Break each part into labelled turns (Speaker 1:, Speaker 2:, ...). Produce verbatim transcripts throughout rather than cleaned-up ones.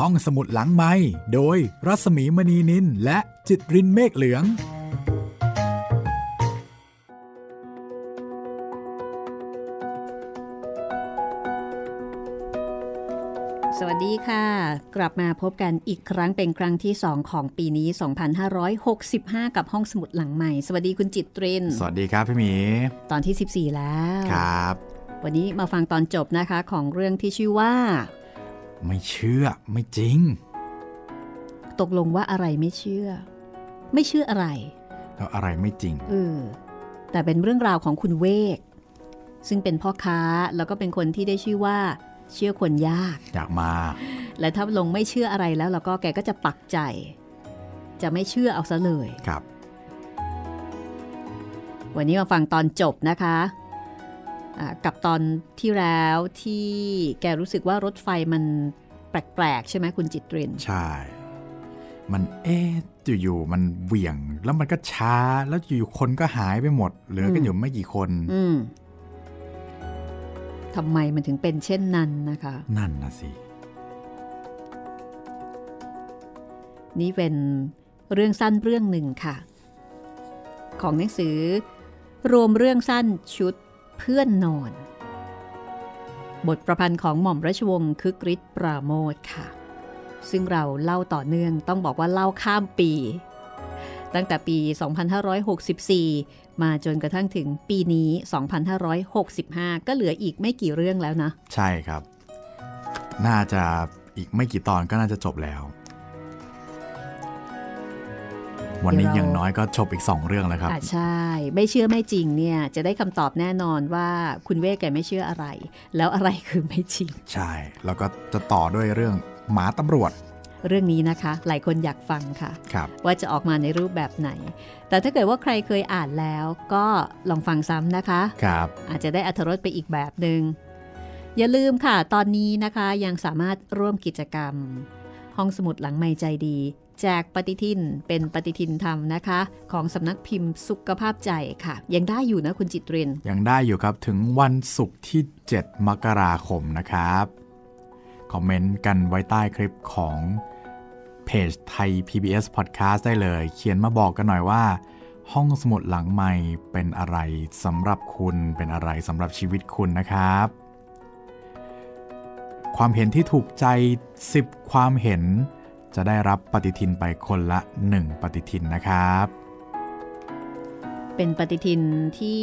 Speaker 1: ห้องสมุดหลังไมค์โดยรัศมีมณีนินและจิตรินเมฆเหลือง
Speaker 2: สวัสดีค่ะกลับมาพบกันอีกครั้งเป็นครั้งที่สองของปีนี้สองพันห้าร้อยหกสิบห้ากับห้องสมุดหลังใหม่สวัสดีคุณจิตริน
Speaker 1: สวัสดีครับพี่หมี
Speaker 2: ตอนที่สิบสี่แล้ว
Speaker 1: ครับ
Speaker 2: วันนี้มาฟังตอนจบนะคะของเรื่องที่ชื่อว่า
Speaker 1: ไม่เชื่อไม่จริง
Speaker 2: ตกลงว่าอะไรไม่เชื่อไม่เชื่ออะไร
Speaker 1: แล้วอะไรไม่จริง
Speaker 2: เออแต่เป็นเรื่องราวของคุณเวกซึ่งเป็นพ่อค้าแล้วก็เป็นคนที่ได้ชื่อว่าเชื่อคนยาก
Speaker 1: อยากมา
Speaker 2: และถ้าลงไม่เชื่ออะไรแล้วแล้วก็แกก็จะปักใจจะไม่เชื่อเอาซะเลย
Speaker 1: ครับ
Speaker 2: วันนี้มาฟังตอนจบนะคะกับตอนที่แล้วที่แกรู้สึกว่ารถไฟมันแปลกๆใช่ไหมคุณจิตริน
Speaker 1: ใช่มันเอ๊ะอยู่ๆมันเหวี่ยงแล้วมันก็ช้าแล้วอยู่คนก็หายไปหมดเหลือกันอยู่ไม่กี่คน
Speaker 2: อืมทำไมมันถึงเป็นเช่นนั้นนะคะ
Speaker 1: นั่นนะสิ
Speaker 2: นี่เป็นเรื่องสั้นเรื่องหนึ่งค่ะของหนังสือรวมเรื่องสั้นชุดเพื่อนนอนบทประพันธ์ของหม่อมราชวงศ์คึกฤทธิ์ปราโมทค่ะซึ่งเราเล่าต่อเนื่องต้องบอกว่าเล่าข้ามปีตั้งแต่ปีสองพันห้าร้อยหกสิบสี่มาจนกระทั่งถึงปีนี้สองพันห้าร้อยหกสิบห้าก็เหลืออีกไม่กี่เรื่องแล้วนะ
Speaker 1: ใช่ครับน่าจะอีกไม่กี่ตอนก็น่าจะจบแล้ววันนี้อย่างน้อยก็จบอีกสองเรื่องแล้วครับ
Speaker 2: อ่ะใช่ไม่เชื่อไม่จริงเนี่ยจะได้คำตอบแน่นอนว่าคุณเวกแกไม่เชื่ออะไรแล้วอะไรคือไม่จริง
Speaker 1: ใช่แล้วก็จะต่อด้วยเรื่องหมาตำรวจ
Speaker 2: เรื่องนี้นะคะหลายคนอยากฟังค่ะว่าจะออกมาในรูปแบบไหนแต่ถ้าเกิดว่าใครเคยอ่านแล้วก็ลองฟังซ้ำนะคะ
Speaker 1: ครับ
Speaker 2: อาจจะได้อรรถรสไปอีกแบบนึงอย่าลืมค่ะตอนนี้นะคะยังสามารถร่วมกิจกรรมห้องสมุดหลังไมค์ใจดีแจกปฏิทินเป็นปฏิทินธรรมนะคะของสำนักพิมพ์สุขภาพใจค่ะยังได้อยู่นะคุณจิตริน
Speaker 1: ยังได้อยู่ครับถึงวันศุกร์ที่เจ็ดมกราคมนะครับคอมเมนต์กันไว้ใต้คลิปของเพจไทย พี บี เอส Podcast ได้เลยเขียนมาบอกกันหน่อยว่าห้องสมุดหลังไมค์เป็นอะไรสำหรับคุณเป็นอะไรสำหรับชีวิตคุณนะครับความเห็นที่ถูกใจสิบความเห็นจะได้รับปฏิทินไปคนละหนึ่งปฏิทินนะครับ
Speaker 2: เป็นปฏิทินที่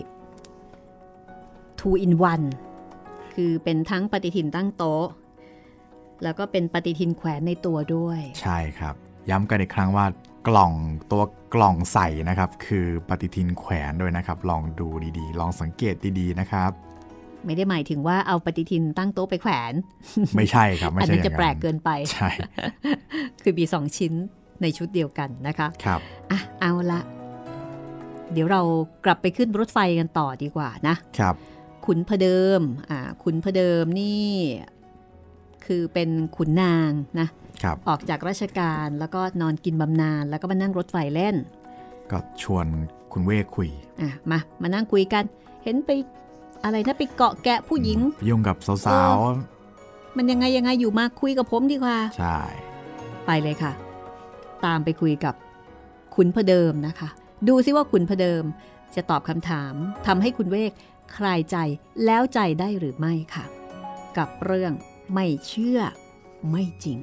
Speaker 2: ทู อิน วัน คือเป็นทั้งปฏิทินตั้งโต๊ะแล้วก็เป็นปฏิทินแขวนในตัวด้วย
Speaker 1: ใช่ครับย้ำกันอีกครั้งว่ากล่องตัวกล่องใส่นะครับคือปฏิทินแขวนด้วยนะครับลองดูดีๆลองสังเกตดีๆนะครับ
Speaker 2: ไม่ได้หมายถึงว่าเอาปฏิทินตั้งโต๊ะไปแขวน
Speaker 1: ไม่ใช่ครับไม่ใช่อย่างนั้น
Speaker 2: อันนี้จะแปลกเกินไป
Speaker 1: ใช่
Speaker 2: คือมีสองชิ้นในชุดเดียวกันนะคะ
Speaker 1: ครับ
Speaker 2: อ่ะเอาละเดี๋ยวเรากลับไปขึ้นรถไฟกันต่อดีกว่านะครับขุนพเดิมอ่าขุนพเดิมนี่คือเป็นขุนนางนะออกจากราชการแล้วก็นอนกินบำนาญแล้วก็มานั่งรถไฟเล่น
Speaker 1: ก็ชวนคุณเวกคุย
Speaker 2: อ่ะมามานั่งคุยกันเห็นไปอะไรนะไปเกาะแกะผู้หญิง
Speaker 1: ยุ่งกับสาว
Speaker 2: ๆมันยังไงยังไงอยู่มาคุยกับผมดีกว่า
Speaker 1: ใช่
Speaker 2: ไปเลยค่ะตามไปคุยกับขุนพเดิมนะคะดูซิว่าขุนพเดิมจะตอบคำถามทำให้คุณเวกคลายใจแล้วใจได้หรือไม่ค่ะกับเรื่องไม่เชื่อไม่จริง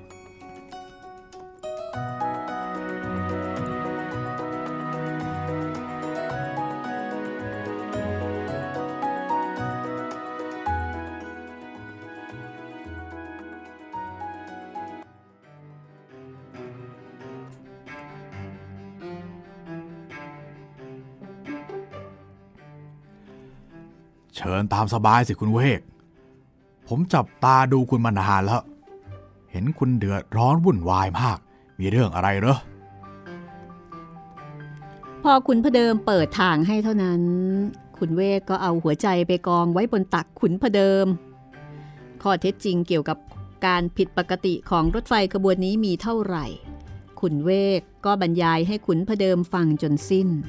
Speaker 1: เชิญตามสบายสิคุณเวกผมจับตาดูคุณมานานแล้วเห็นคุณเดือดร้อนวุ่นวายมากมีเรื่องอะไรเหรอ
Speaker 2: พอขุนพเดิมเปิดทางให้เท่านั้นคุณเวกก็เอาหัวใจไปกองไว้บนตักขุนพเดิมข้อเท็จจริงเกี่ยวกับการผิดปกติของรถไฟขบวนนี้มีเท่าไหร่ขุนเวกก็บรรยายให้ขุนพเดิมฟังจนสิ้น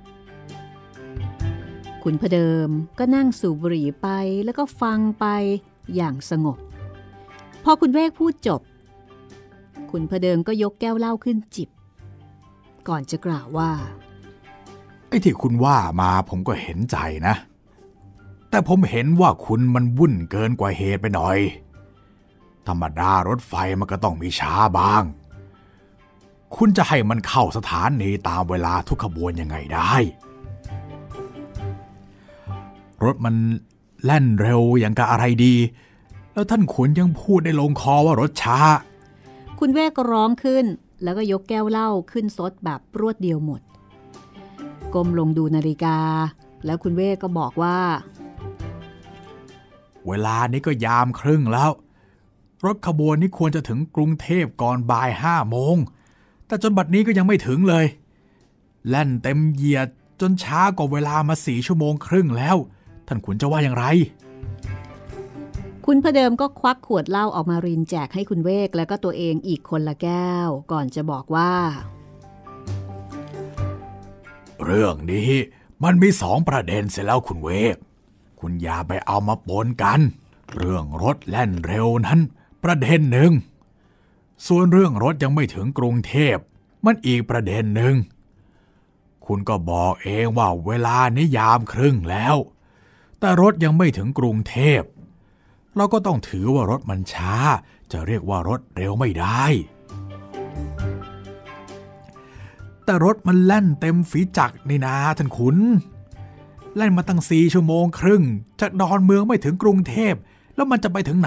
Speaker 2: ขุนพเดิมก็นั่งสูบบุหรี่ไปแล้วก็ฟังไปอย่างสงบพอคุณเวกพูดจบคุณพเดิมก็ยกแก้วเหล้าขึ้นจิบก่อนจะกล่าวว่า
Speaker 1: ไอ้ที่คุณว่ามาผมก็เห็นใจนะแต่ผมเห็นว่าคุณมันวุ่นเกินกว่าเหตุไปหน่อยธรรมดารถไฟมันก็ต้องมีช้าบ้างคุณจะให้มันเข้าสถานีตามเวลาทุกขบวนยังไงได้รถมันแล่นเร็วอย่างกับอะไรดีแล้วท่านขุนยังพูดได้ลงคอว่ารถช้า
Speaker 2: คุณเวกก็ร้องขึ้นแล้วก็ยกแก้วเหล้าขึ้นซดแบบรวดเดียวหมดก้มลงดูนาฬิกาแล้วคุณเวกก็บอกว่า
Speaker 1: เวลานี้ก็ยามครึ่งแล้วรถขบวนนี้ควรจะถึงกรุงเทพก่อนบ่ายห้าโมงแต่จนบัดนี้ก็ยังไม่ถึงเลยแล่นเต็มเหยียดจนช้ากว่าเวลามาสี่ชั่วโมงครึ่งแล้วท่านขุนจะว่าอย่างไร
Speaker 2: คุณพเดิมก็ควักขวดเหล้าออกมารินแจกให้คุณเวกแล้วก็ตัวเองอีกคนละแก้วก่อนจะบอกว่า
Speaker 1: เรื่องนี้มันมีสองประเด็นเสียแล้วคุณเวกคุณอย่าไปเอามาปนกันเรื่องรถแล่นเร็วนั้นประเด็นหนึ่งส่วนเรื่องรถยังไม่ถึงกรุงเทพมันอีกประเด็นหนึ่งคุณก็บอกเองว่าเวลานี้ยามครึ่งแล้วแต่รถยังไม่ถึงกรุงเทพเราก็ต้องถือว่ารถมันช้าจะเรียกว่ารถเร็วไม่ได้แต่รถมันแล่นเต็มฝีจักรนี่นาท่านขุนแล่นมาตั้งสี่ชั่วโมงครึ่งจากดอนเมืองไม่ถึงกรุงเทพแล้วมันจะไปถึงไหน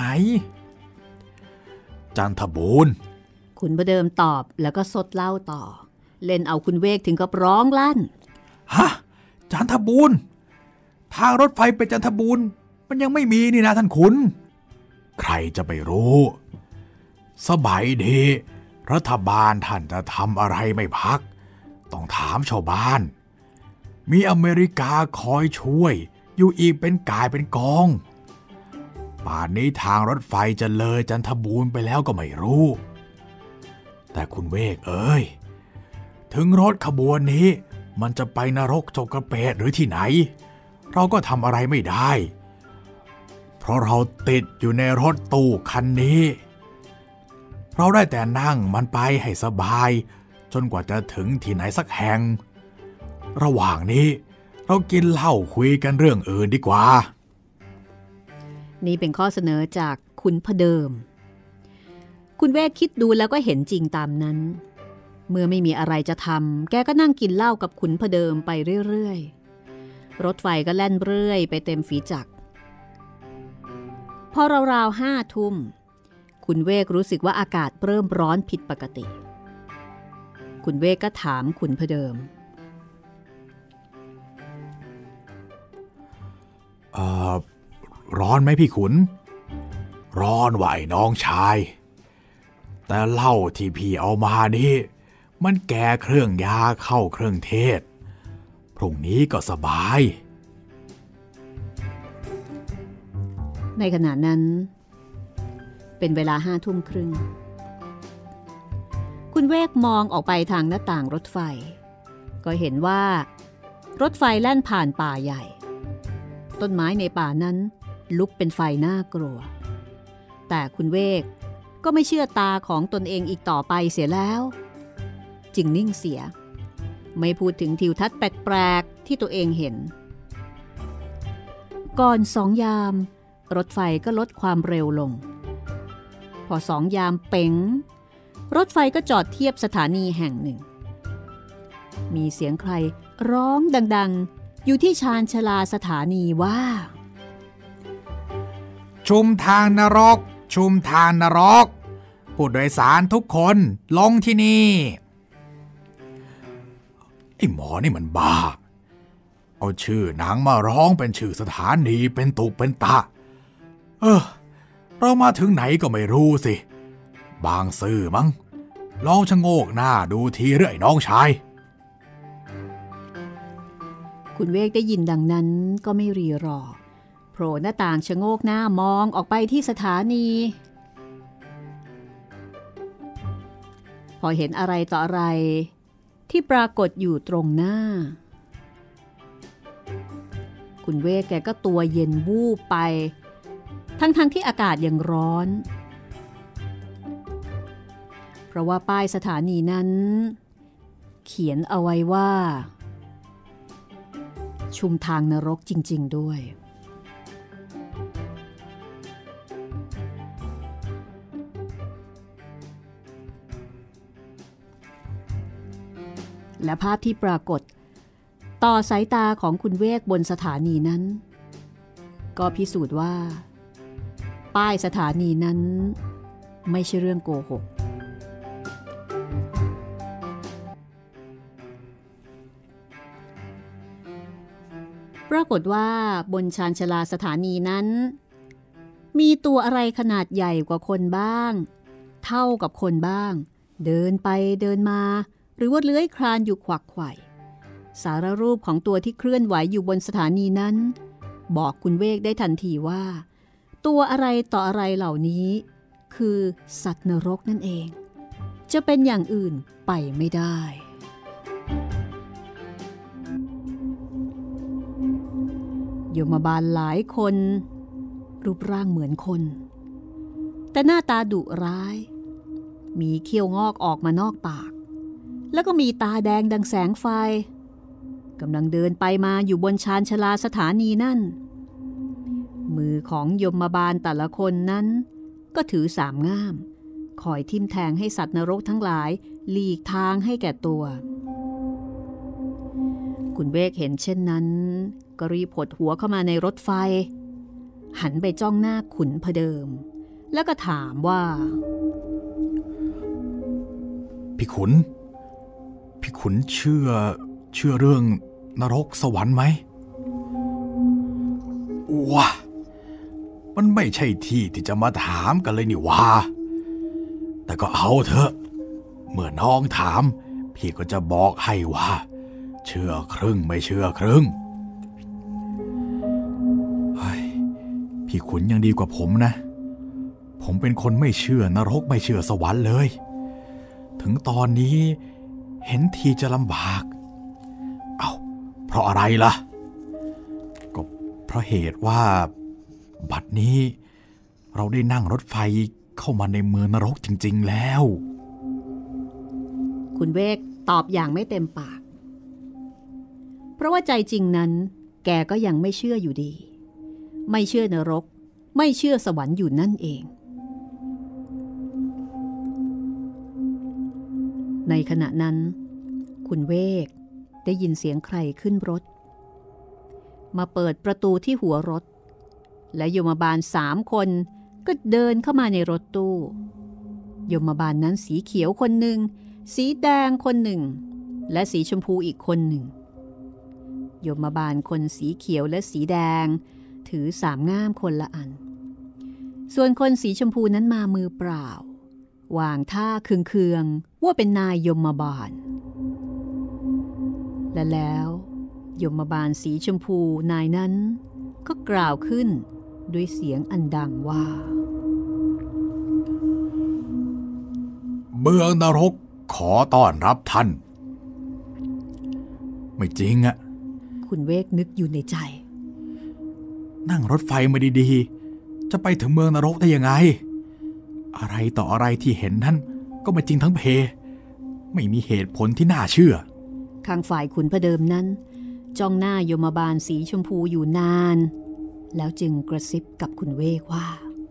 Speaker 1: จันทบูรณ์
Speaker 2: ขุนพเดิมตอบแล้วก็ซดเหล้าต่อเล่นเอาคุณเวกถึงกับร้องลั่น
Speaker 1: ฮะจันทบูรณ์ทางรถไฟไปจันทบูรณ์มันยังไม่มีนี่นะท่านขุนใครจะไปรู้สบายดีรัฐบาลท่านจะทำอะไรไม่พักต้องถามชาวบ้านมีอเมริกาคอยช่วยอยู่อีกเป็นกายเป็นกองป่านนี้ทางรถไฟจะเลยจันทบูรณ์ไปแล้วก็ไม่รู้แต่คุณเวกเอ้ยถึงรถขบวนนี้มันจะไปนรกจกกระเปดหรือที่ไหนเราก็ทำอะไรไม่ได้เพราะเราติดอยู่ในรถตู้คันนี้เราได้แต่นั่งมันไปให้สบายจนกว่าจะถึงที่ไหนสักแห่งระหว่างนี้เรากินเหล้าคุยกันเรื่องอื่นดีกว่า
Speaker 2: นี่เป็นข้อเสนอจากคุณพเดิมคุณเวกคิดดูแล้วก็เห็นจริงตามนั้นเมื่อไม่มีอะไรจะทำแกก็นั่งกินเหล้ากับขุนพเดิมไปเรื่อยๆรถไฟก็แล่นเรื่อยไปเต็มฝีจักรพอราวๆห้าทุ่มคุณเวกรู้สึกว่าอากาศเริ่มร้อนผิดปกติคุณเวกก็ถามขุนพเดิม
Speaker 1: เอ่อร้อนไหมพี่ขุนร้อนไหวน้องชายแต่เหล้าที่พี่เอามานี่มันแก่เครื่องยาเข้าเครื่องเทศพรุ่งนี้ก็สบาย
Speaker 2: ในขณะนั้นเป็นเวลาห้าทุ่มครึ่งคุณเวกมองออกไปทางหน้าต่างรถไฟก็เห็นว่ารถไฟแล่นผ่านป่าใหญ่ต้นไม้ในป่านั้นลุกเป็นไฟน่ากลัวแต่คุณเวกก็ไม่เชื่อตาของตนเองอีกต่อไปเสียแล้วจึงนิ่งเสียไม่พูดถึงทิวทัศน์แปลกๆที่ตัวเองเห็นก่อนสองยามรถไฟก็ลดความเร็วลงพอสองยามเป๋งรถไฟก็จอดเทียบสถานีแห่งหนึ่งมีเสียงใครร้องดังๆอยู่ที่ชานชลาสถานีว่า
Speaker 1: ชุมทางนรกชุมทางนรกผู้โดยสารทุกคนลงที่นี่ไอ้หมอนี่มันบ้าเอาชื่อหนังมาร้องเป็นชื่อสถานีเป็นตุเป็นตะเออเรามาถึงไหนก็ไม่รู้สิบางซื่อมั้งลองชะโงกหน้าดูทีเรื่อยน้องชาย
Speaker 2: คุณเวกได้ยินดังนั้นก็ไม่รีรอโผล่หน้าต่างชะโงกหน้ามองออกไปที่สถานีพอเห็นอะไรต่ออะไรที่ปรากฏอยู่ตรงหน้าคุณเวกแกก็ตัวเย็นวูบไปทั้งๆ ที่อากาศยังร้อนราะว่าป้ายสถานีนั้นเขียนเอาไว้ว่าชุมทางนรกจริงๆด้วยและภาพที่ปรากฏต่อสายตาของคุณเวกบนสถานีนั้นก็พิสูจน์ว่าป้ายสถานีนั้นไม่ใช่เรื่องโกหกปรากฏว่าบนชานชาลาสถานีนั้นมีตัวอะไรขนาดใหญ่กว่าคนบ้างเท่ากับคนบ้างเดินไปเดินมาหรือว่าเลื้อยคลานอยู่ขวักไขว่สารรูปของตัวที่เคลื่อนไหวอยู่บนสถานีนั้นบอกคุณเวกได้ทันทีว่าตัวอะไรต่ออะไรเหล่านี้คือสัตว์นรกนั่นเองจะเป็นอย่างอื่นไปไม่ได้โยมบาลหลายคนรูปร่างเหมือนคนแต่หน้าตาดุร้ายมีเขี้ยวงอกออกมานอกปากแล้วก็มีตาแดงดังแสงไฟกำลังเดินไปมาอยู่บนชานชาลาสถานีนั่นมือของยมบาลแต่ละคนนั้นก็ถือสามง่ามคอยทิ่มแทงให้สัตว์นรกทั้งหลายหลีกทางให้แก่ตัวคุณเวกเห็นเช่นนั้นก็รีบหดหัวเข้ามาในรถไฟหันไปจ้องหน้าขุนพเดิมแล้วก็ถามว่า
Speaker 1: พี่ขุนพี่ขุนเชื่อเชื่อเรื่องนรกสวรรค์ไหมว้ามันไม่ใช่ที่ที่จะมาถามกันเลยนี่วะแต่ก็เอาเถอะเมื่อน้องถามพี่ก็จะบอกให้ว่าเชื่อครึ่งไม่เชื่อครึ่งเฮ้ยพี่ขุนยังดีกว่าผมนะผมเป็นคนไม่เชื่อนรกไม่เชื่อสวรรค์เลยถึงตอนนี้เห็นทีจะลำบากเอ้าเพราะอะไรล่ะก็เพราะเหตุว่าบัดนี้เราได้นั่งรถไฟเข้ามาในเมืองนรกจริงๆแล้ว
Speaker 2: คุณเวกตอบอย่างไม่เต็มปากเพราะว่าใจจริงนั้นแกก็ยังไม่เชื่ออยู่ดีไม่เชื่อนรกไม่เชื่อสวรรค์อยู่นั่นเองในขณะนั้นคุณเวกได้ยินเสียงใครขึ้นรถมาเปิดประตูที่หัวรถและยมบาลสามคนก็เดินเข้ามาในรถตู้ยมบาลนั้นสีเขียวคนหนึ่งสีแดงคนหนึ่งและสีชมพูอีกคนหนึ่งยมบาลคนสีเขียวและสีแดงถือสามง่ามคนละอันส่วนคนสีชมพูนั้นมามือเปล่าวางท่าเคืองๆว่าเป็นนายยมบาลและแล้วยมบาลสีชมพูนายนั้นก็กล่าวขึ้นด้วยเสียงอันดังว่า
Speaker 1: เมืองนรกขอต้อนรับท่านไม่จริงอะ
Speaker 2: คุณเวกนึกอยู่ในใจ
Speaker 1: นั่งรถไฟมาดีๆจะไปถึงเมืองนรกได้ยังไงอะไรต่ออะไรที่เห็นนั้นก็ไม่จริงทั้งเพไม่มีเหตุผลที่น่าเชื่อ
Speaker 2: ข้างฝ่ายขุนพเดิมนั้นจ้องหน้ายมบาลสีชมพูอยู่นานแล้วจึงกระซิบกับคุณเวกว่า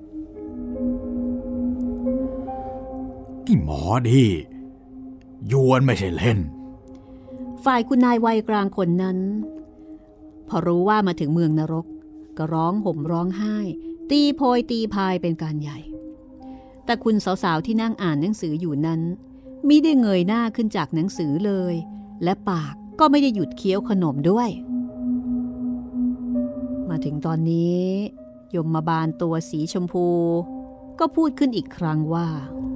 Speaker 1: นี่หมอดียวนไม่ใช่เล่น
Speaker 2: ฝ่ายคุณนายวัยกลางคนนั้นพอรู้ว่ามาถึงเมืองนรกก็ร้องห่มร้องไห้ตีโพยตีพายเป็นการใหญ่แต่คุณสาวๆที่นั่งอ่านหนังสืออยู่นั้นมิได้เงยหน้าขึ้นจากหนังสือเลยและปากก็ไม่ได้หยุดเคี้ยวขนมด้วยมาถึงตอนนี้ยมบาลตัวสีชมพูก็พูดขึ้นอีกครั้งว่า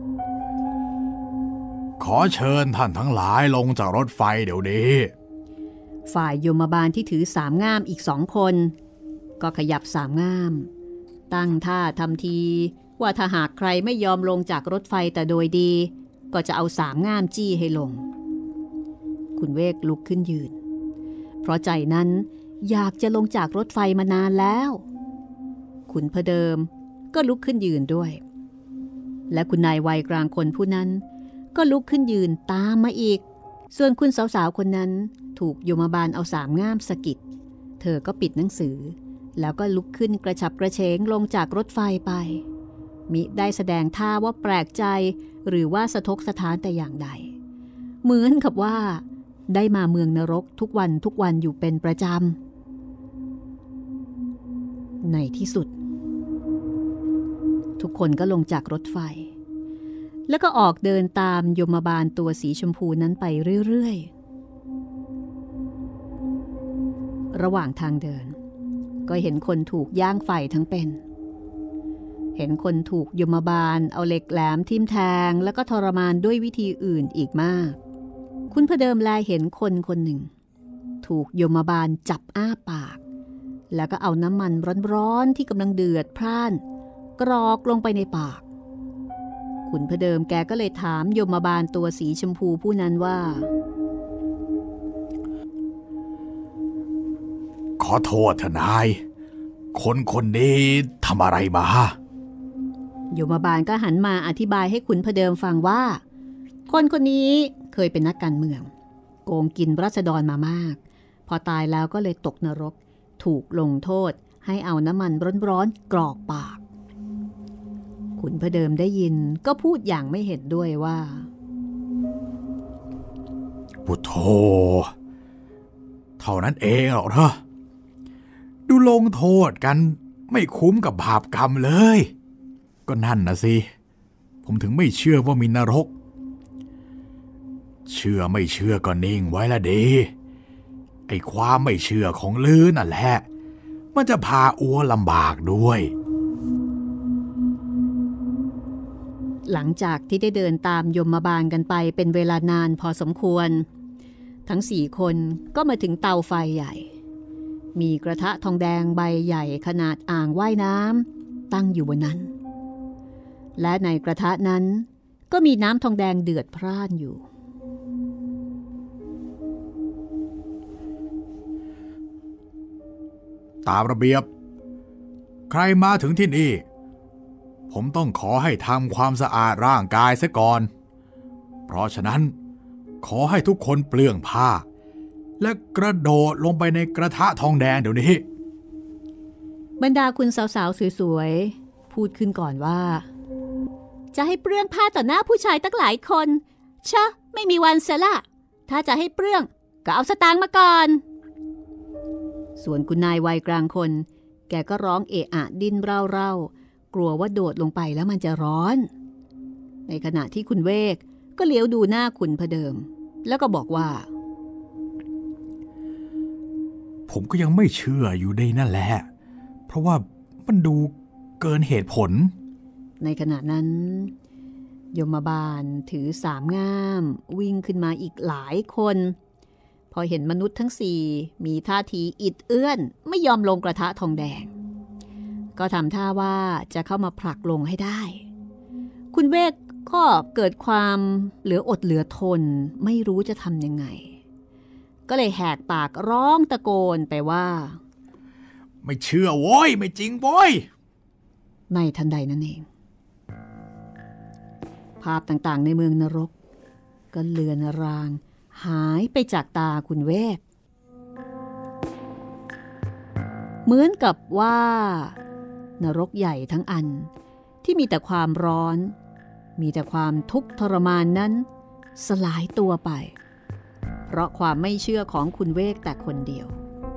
Speaker 1: ขอเชิญท่านทั้งหลายลงจากรถไฟเดี๋ยวนี้
Speaker 2: ฝ่ายยมบาลที่ถือสามง่ามอีกสองคนก็ขยับสามง่ามตั้งท่าทำทีว่าถ้าหากใครไม่ยอมลงจากรถไฟแต่โดยดีก็จะเอาสามง่ามจี้ให้ลงคุณเวกลุกขึ้นยืนเพราะใจนั้นอยากจะลงจากรถไฟมานานแล้วขุนพเดิมก็ลุกขึ้นยืนด้วยและคุณนายวัยกลางคนผู้นั้นก็ลุกขึ้นยืนตามมาอีกส่วนคุณสาวๆคนนั้นถูกโยมบาลเอาสามง่ามสะกิดเธอก็ปิดหนังสือแล้วก็ลุกขึ้นกระฉับกระเฉงลงจากรถไฟไปมิได้แสดงท่าว่าแปลกใจหรือว่าสะทกสะท้านแต่อย่างใดเหมือนกับว่าได้มาเมืองนรกทุกวันทุกวันอยู่เป็นประจำในที่สุดทุกคนก็ลงจากรถไฟแล้วก็ออกเดินตามยมบาลตัวสีชมพูนั้นไปเรื่อยๆระหว่างทางเดินก็เห็นคนถูกย่างไฟทั้งเป็นเห็นคนถูกยมบาลเอาเหล็กแหลมทิ่มแทงแล้วก็ทรมานด้วยวิธีอื่นอีกมากคุณพเดิมแลเห็นคนคนหนึ่งถูกยมบาลจับอ้าปากแล้วก็เอาน้ำมันร้อนๆที่กำลังเดือดพร่านกรอกลงไปในปากคุณพเดิมแกก็เลยถามยมบาลตัวสีชมพูผู้นั้นว่า
Speaker 1: ขอโทษทนายคนคนนี้ทำอะไรมา
Speaker 2: โยมบาลก็หันมาอธิบายให้ขุนพเดิมฟังว่าคนคนนี้เคยเป็นนักการเมืองโกงกินราษฎรมามากพอตายแล้วก็เลยตกนรกถูกลงโทษให้เอาน้ำมันร้อนๆกรอกปากขุนพเดิมได้ยินก็พูดอย่างไม่เห็นด้วยว่า
Speaker 1: พุทโธเท่านั้นเองหรอกนะดูลงโทษกันไม่คุ้มกับบาปกรรมเลยก็นั่นนะสิผมถึงไม่เชื่อว่ามีนรกเชื่อไม่เชื่อก็นิ่งไว้ละดีไอ้ความไม่เชื่อของลือนั่นแหละมันจะพาอัวลำบากด้วย
Speaker 2: หลังจากที่ได้เดินตามยมบาลกันไปเป็นเวลานานพอสมควรทั้งสี่คนก็มาถึงเตาไฟใหญ่มีกระทะทองแดงใบใหญ่ขนาดอ่างว่ายน้ำตั้งอยู่บนนั้นและในกระทะนั้นก็มีน้ำทองแดงเดือดพร่านอยู่
Speaker 1: ตามระเบียบใครมาถึงที่นี่ผมต้องขอให้ทำความสะอาดร่างกายซะก่อนเพราะฉะนั้นขอให้ทุกคนเปลื้องผ้าและกระโดดลงไปในกระทะทองแดงเดี๋ยวนี้
Speaker 2: บรรดาคุณสาวๆสวยๆพูดขึ้นก่อนว่าจะให้เปลื้องผ้าต่อหน้าผู้ชายตั้งหลายคนชะไม่มีวันเสียละถ้าจะให้เปลื้องก็เอาสตางค์มาก่อนส่วนคุณนายวัยกลางคนแกก็ร้องเอะอะดิ้นเร่าๆกลัวว่าโดดลงไปแล้วมันจะร้อนในขณะที่คุณเวกก็เลี้ยวดูหน้าคุณพเดิมแล้วก็บอกว่า
Speaker 1: ผมก็ยังไม่เชื่ออยู่ในนั่นแหละเพราะว่ามันดูเกินเหตุผล
Speaker 2: ในขณะนั้นยมบาลถือสามง่ามวิ่งขึ้นมาอีกหลายคนพอเห็นมนุษย์ทั้งสี่มีท่าทีอิดเอื้อนไม่ยอมลงกระทะทองแดงก็ทำท่าว่าจะเข้ามาผลักลงให้ได้คุณเวกก็เกิดความเหลืออดเหลือทนไม่รู้จะทำยังไงก็เลยแหกปากร้องตะโกนไปว่า
Speaker 1: ไม่เชื่อโว้ยไม่จริงโว้ย
Speaker 2: ในทันใดนั่นเองภาพต่างๆในเมืองนรกก็เลือนรางหายไปจากตาคุณเวกเหมือนกับว่านรกใหญ่ทั้งอันที่มีแต่ความร้อนมีแต่ความทุกข์ทรมานนั้นสลายตัวไปเพราะความไม่เชื่อของคุณเวกแต่คนเดียว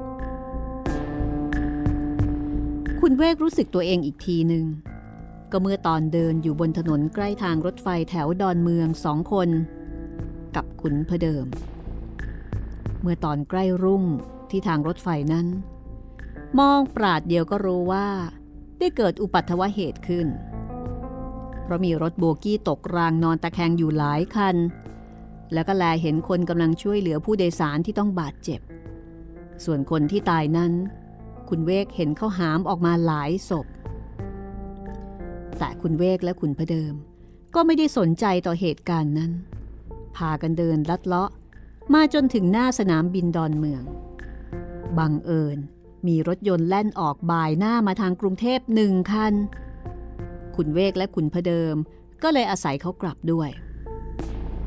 Speaker 2: คุณเวกรู้สึกตัวเองอีกทีหนึ่งก็เมื่อตอนเดินอยู่บนถนนใกล้ทางรถไฟแถวดอนเมืองสองคนกับขุนพเดิมเมื่อตอนใกล้รุ่งที่ทางรถไฟนั้นมองปราดเดียวก็รู้ว่าได้เกิดอุบัติเหตุขึ้นเพราะมีรถโบกี้ตกรางนอนตะแคงอยู่หลายคันแล้วก็แลเห็นคนกำลังช่วยเหลือผู้โดยสารที่ต้องบาดเจ็บส่วนคนที่ตายนั้นคุณเวกเห็นเขาหามออกมาหลายศพแต่คุณเวกและคุณพเดิมก็ไม่ได้สนใจต่อเหตุการณ์นั้นพากันเดินลัดเลาะมาจนถึงหน้าสนามบินดอนเมืองบังเอิญมีรถยนต์แล่นออกบ่ายหน้ามาทางกรุงเทพหนึ่งคันคุณเวกและคุณพเดิมก็เลยอาศัยเขากลับด้วย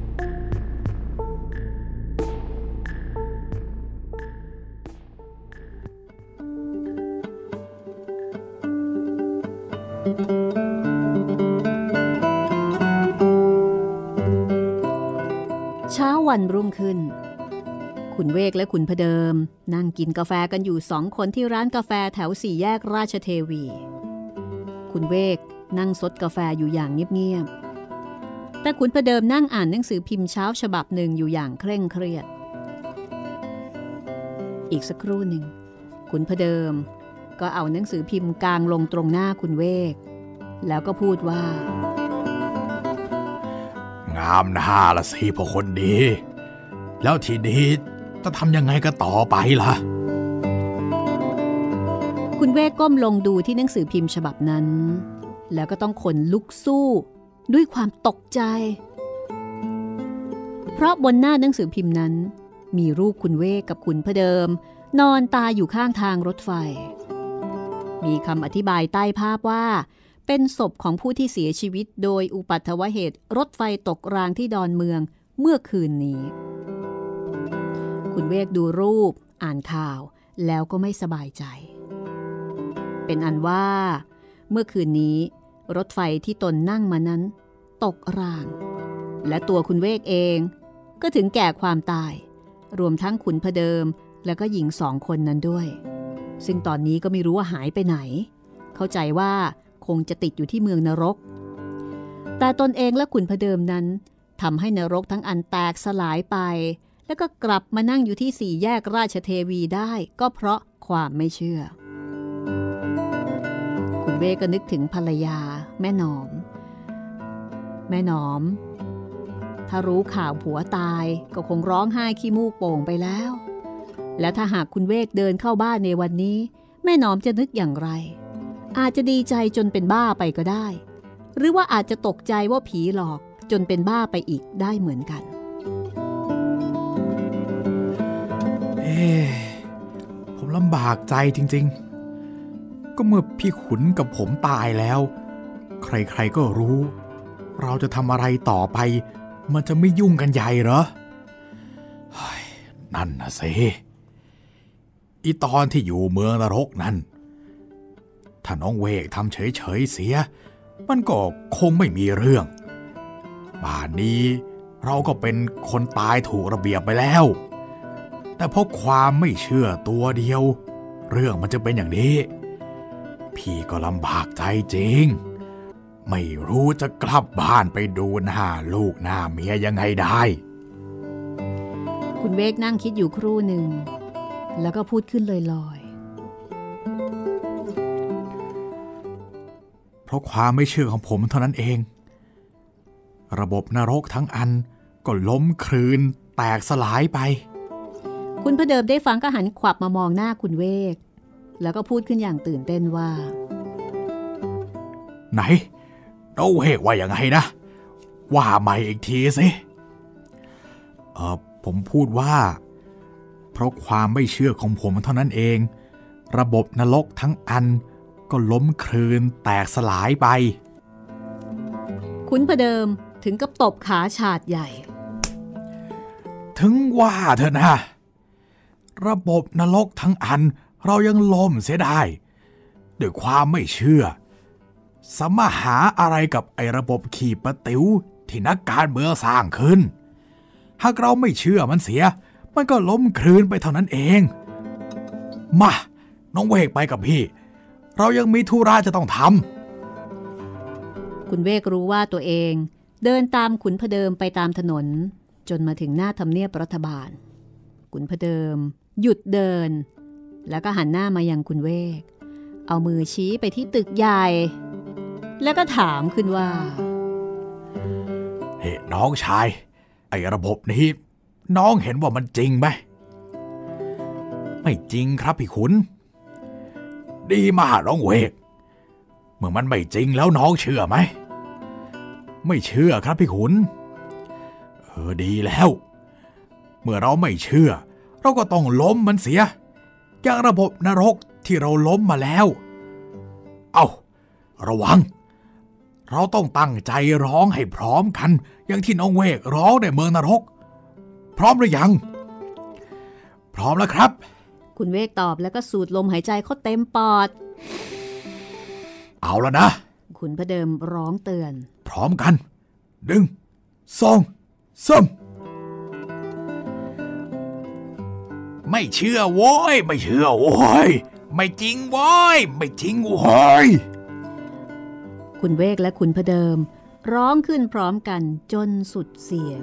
Speaker 2: เช้าวันรุ่งขึ้นคุณเวกและคุณพเดิมนั่งกินกาแฟกันอยู่สองคนที่ร้านกาแฟแถวสี่แยกราชเทวีคุณเวกนั่งซดกาแฟอยู่อย่างเงียบๆแต่คุณพเดิมนั่งอ่านหนังสือพิมพ์เช้าฉบับหนึ่งอยู่อย่างเคร่งเครียดอีกสักครู่หนึ่งคุณพเดิมก็เอาหนังสือพิมพ์กางลงตรงหน้าคุณเวกแล้วก็พูดว่าง
Speaker 1: ามหน้าละสิพ่อคนดีแล้วทีนี้จะทำยังไงกันต่อไปล่ะ
Speaker 2: คุณเวกก้มลงดูที่หนังสือพิมพ์ฉบับนั้นแล้วก็ต้องขนลุกสู้ด้วยความตกใจเพราะบนหน้าหนังสือพิมพ์นั้นมีรูปคุณเวกกับคุณพเดิมนอนตายอยู่ข้างทางรถไฟมีคำอธิบายใต้ภาพว่าเป็นศพของผู้ที่เสียชีวิตโดยอุบัติเหตุรถไฟตกรางที่ดอนเมืองเมื่อคืนนี้คุณเวกดูรูปอ่านข่าวแล้วก็ไม่สบายใจเป็นอันว่าเมื่อคืนนี้รถไฟที่ตนนั่งมานั้นตกรางและตัวคุณเวกเองก็ถึงแก่ความตายรวมทั้งขุนพเดิมและก็หญิงสองคนนั้นด้วยซึ่งตอนนี้ก็ไม่รู้ว่าหายไปไหนเข้าใจว่าคงจะติดอยู่ที่เมืองนรกแต่ตนเองและขุนพเดิมนั้นทำให้นรกทั้งอันแตกสลายไปแล้วก็กลับมานั่งอยู่ที่สี่แยกราชเทวีได้ก็เพราะความไม่เชื่อคุณเวกก็นึกถึงภรรยาแม่หนอมแม่หนอมถ้ารู้ข่าวผัวตายก็คงร้องไห้ขี้มูกโป่งไปแล้วและถ้าหากคุณเวกเดินเข้าบ้านในวันนี้แม่หนอมจะนึกอย่างไรอาจจะดีใจจนเป็นบ้าไปก็ได้หรือว่าอาจจะตกใจว่าผีหลอกจนเป็นบ้าไปอีกได้เหมือนกัน
Speaker 1: เอ๊ะผมลำบากใจจริงๆก็เมื่อพี่ขุนกับผมตายแล้วใครๆก็รู้เราจะทำอะไรต่อไปมันจะไม่ยุ่งกันใหญ่เหรอนั่นนะสิอีตอนที่อยู่เมืองนรกนั้นถ้าน้องเวกทำเฉยๆเสียมันก็คงไม่มีเรื่องป่านนี้เราก็เป็นคนตายถูกระเบียบไปแล้วแต่เพราะความไม่เชื่อตัวเดียวเรื่องมันจะเป็นอย่างนี้พี่ก็ลำบากใจจริงไม่รู้จะกลับบ้านไปดูหน้าลูกหน้าเมียยังไงได้
Speaker 2: คุณเวกนั่งคิดอยู่ครู่หนึ่งแล้วก็พูดขึ้นลอย
Speaker 1: ๆเพราะความไม่เชื่อของผมเท่านั้นเองระบบนรกทั้งอันก็ล้มคลืนแตกสลายไป
Speaker 2: คุณพเดิมได้ฟังก็หันขวับมามองหน้าคุณเวกแล้วก็พูดขึ้นอย่างตื่นเต้นว่า
Speaker 1: ไหนน้องเวกว่าอย่างไงนะว่าใหม่อีกทีสิเออผมพูดว่าเพราะความไม่เชื่อของผมเท่านั้นเองระบบนรกทั้งอันก็ล้มคลืนแตกสลายไป
Speaker 2: ขุนพเดิมถึงกับตบขาฉาดใหญ่
Speaker 1: ถึงว่าเถอะนะระบบนรกทั้งอันเรายังล้มเสียได้ด้วยความไม่เชื่อสมหาอะไรกับไอ้ระบบขี่ปะติ๋วที่นักการเมืองสร้างขึ้นหากเราไม่เชื่อมันเสียมันก็ล้มคลืนไปเท่านั้นเองมาน้องเวกไปกับพี่เรายังมีธุระจะต้องท
Speaker 2: ำคุณเวกรู้ว่าตัวเองเดินตามขุนพเดิมไปตามถนนจนมาถึงหน้าทำเนียบรัฐบาลขุนพเดิมหยุดเดินแล้วก็หันหน้ามายังคุณเวกเอามือชี้ไปที่ตึกใหญ่แล้วก็ถามขึ้นว่า
Speaker 1: เฮ้น้องชายไอ้ระบบนี้น้องเห็นว่ามันจริงไหมไม่จริงครับพี่ขุนดีมากน้องเวกเมื่อมันไม่จริงแล้วน้องเชื่อไหมไม่เชื่อครับพี่ขุนเออดีแล้วเมื่อเราไม่เชื่อเราก็ต้องล้มมันเสียอย่างระบบนรกที่เราล้มมาแล้วเอาระวังเราต้องตั้งใจร้องให้พร้อมกันอย่างที่น้องเวกร้องในเมืองนรกพร้อมหรือยังพร้อมแล้วครับ
Speaker 2: คุณ คุณเวกตอบแล้วก็สูดลมหายใจเข้าเต็มปอด
Speaker 1: เอาละนะ
Speaker 2: ขุนพระเดิมร้องเตือน
Speaker 1: พร้อมกันหนึ่งสองสามไม่เชื่อโว้ยไม่เชื่อโว้ยไม่จริงโว้ยไม่จริงโว้ย
Speaker 2: คุณเวกและขุนพระเดิมร้องขึ้นพร้อมกันจนสุดเสียง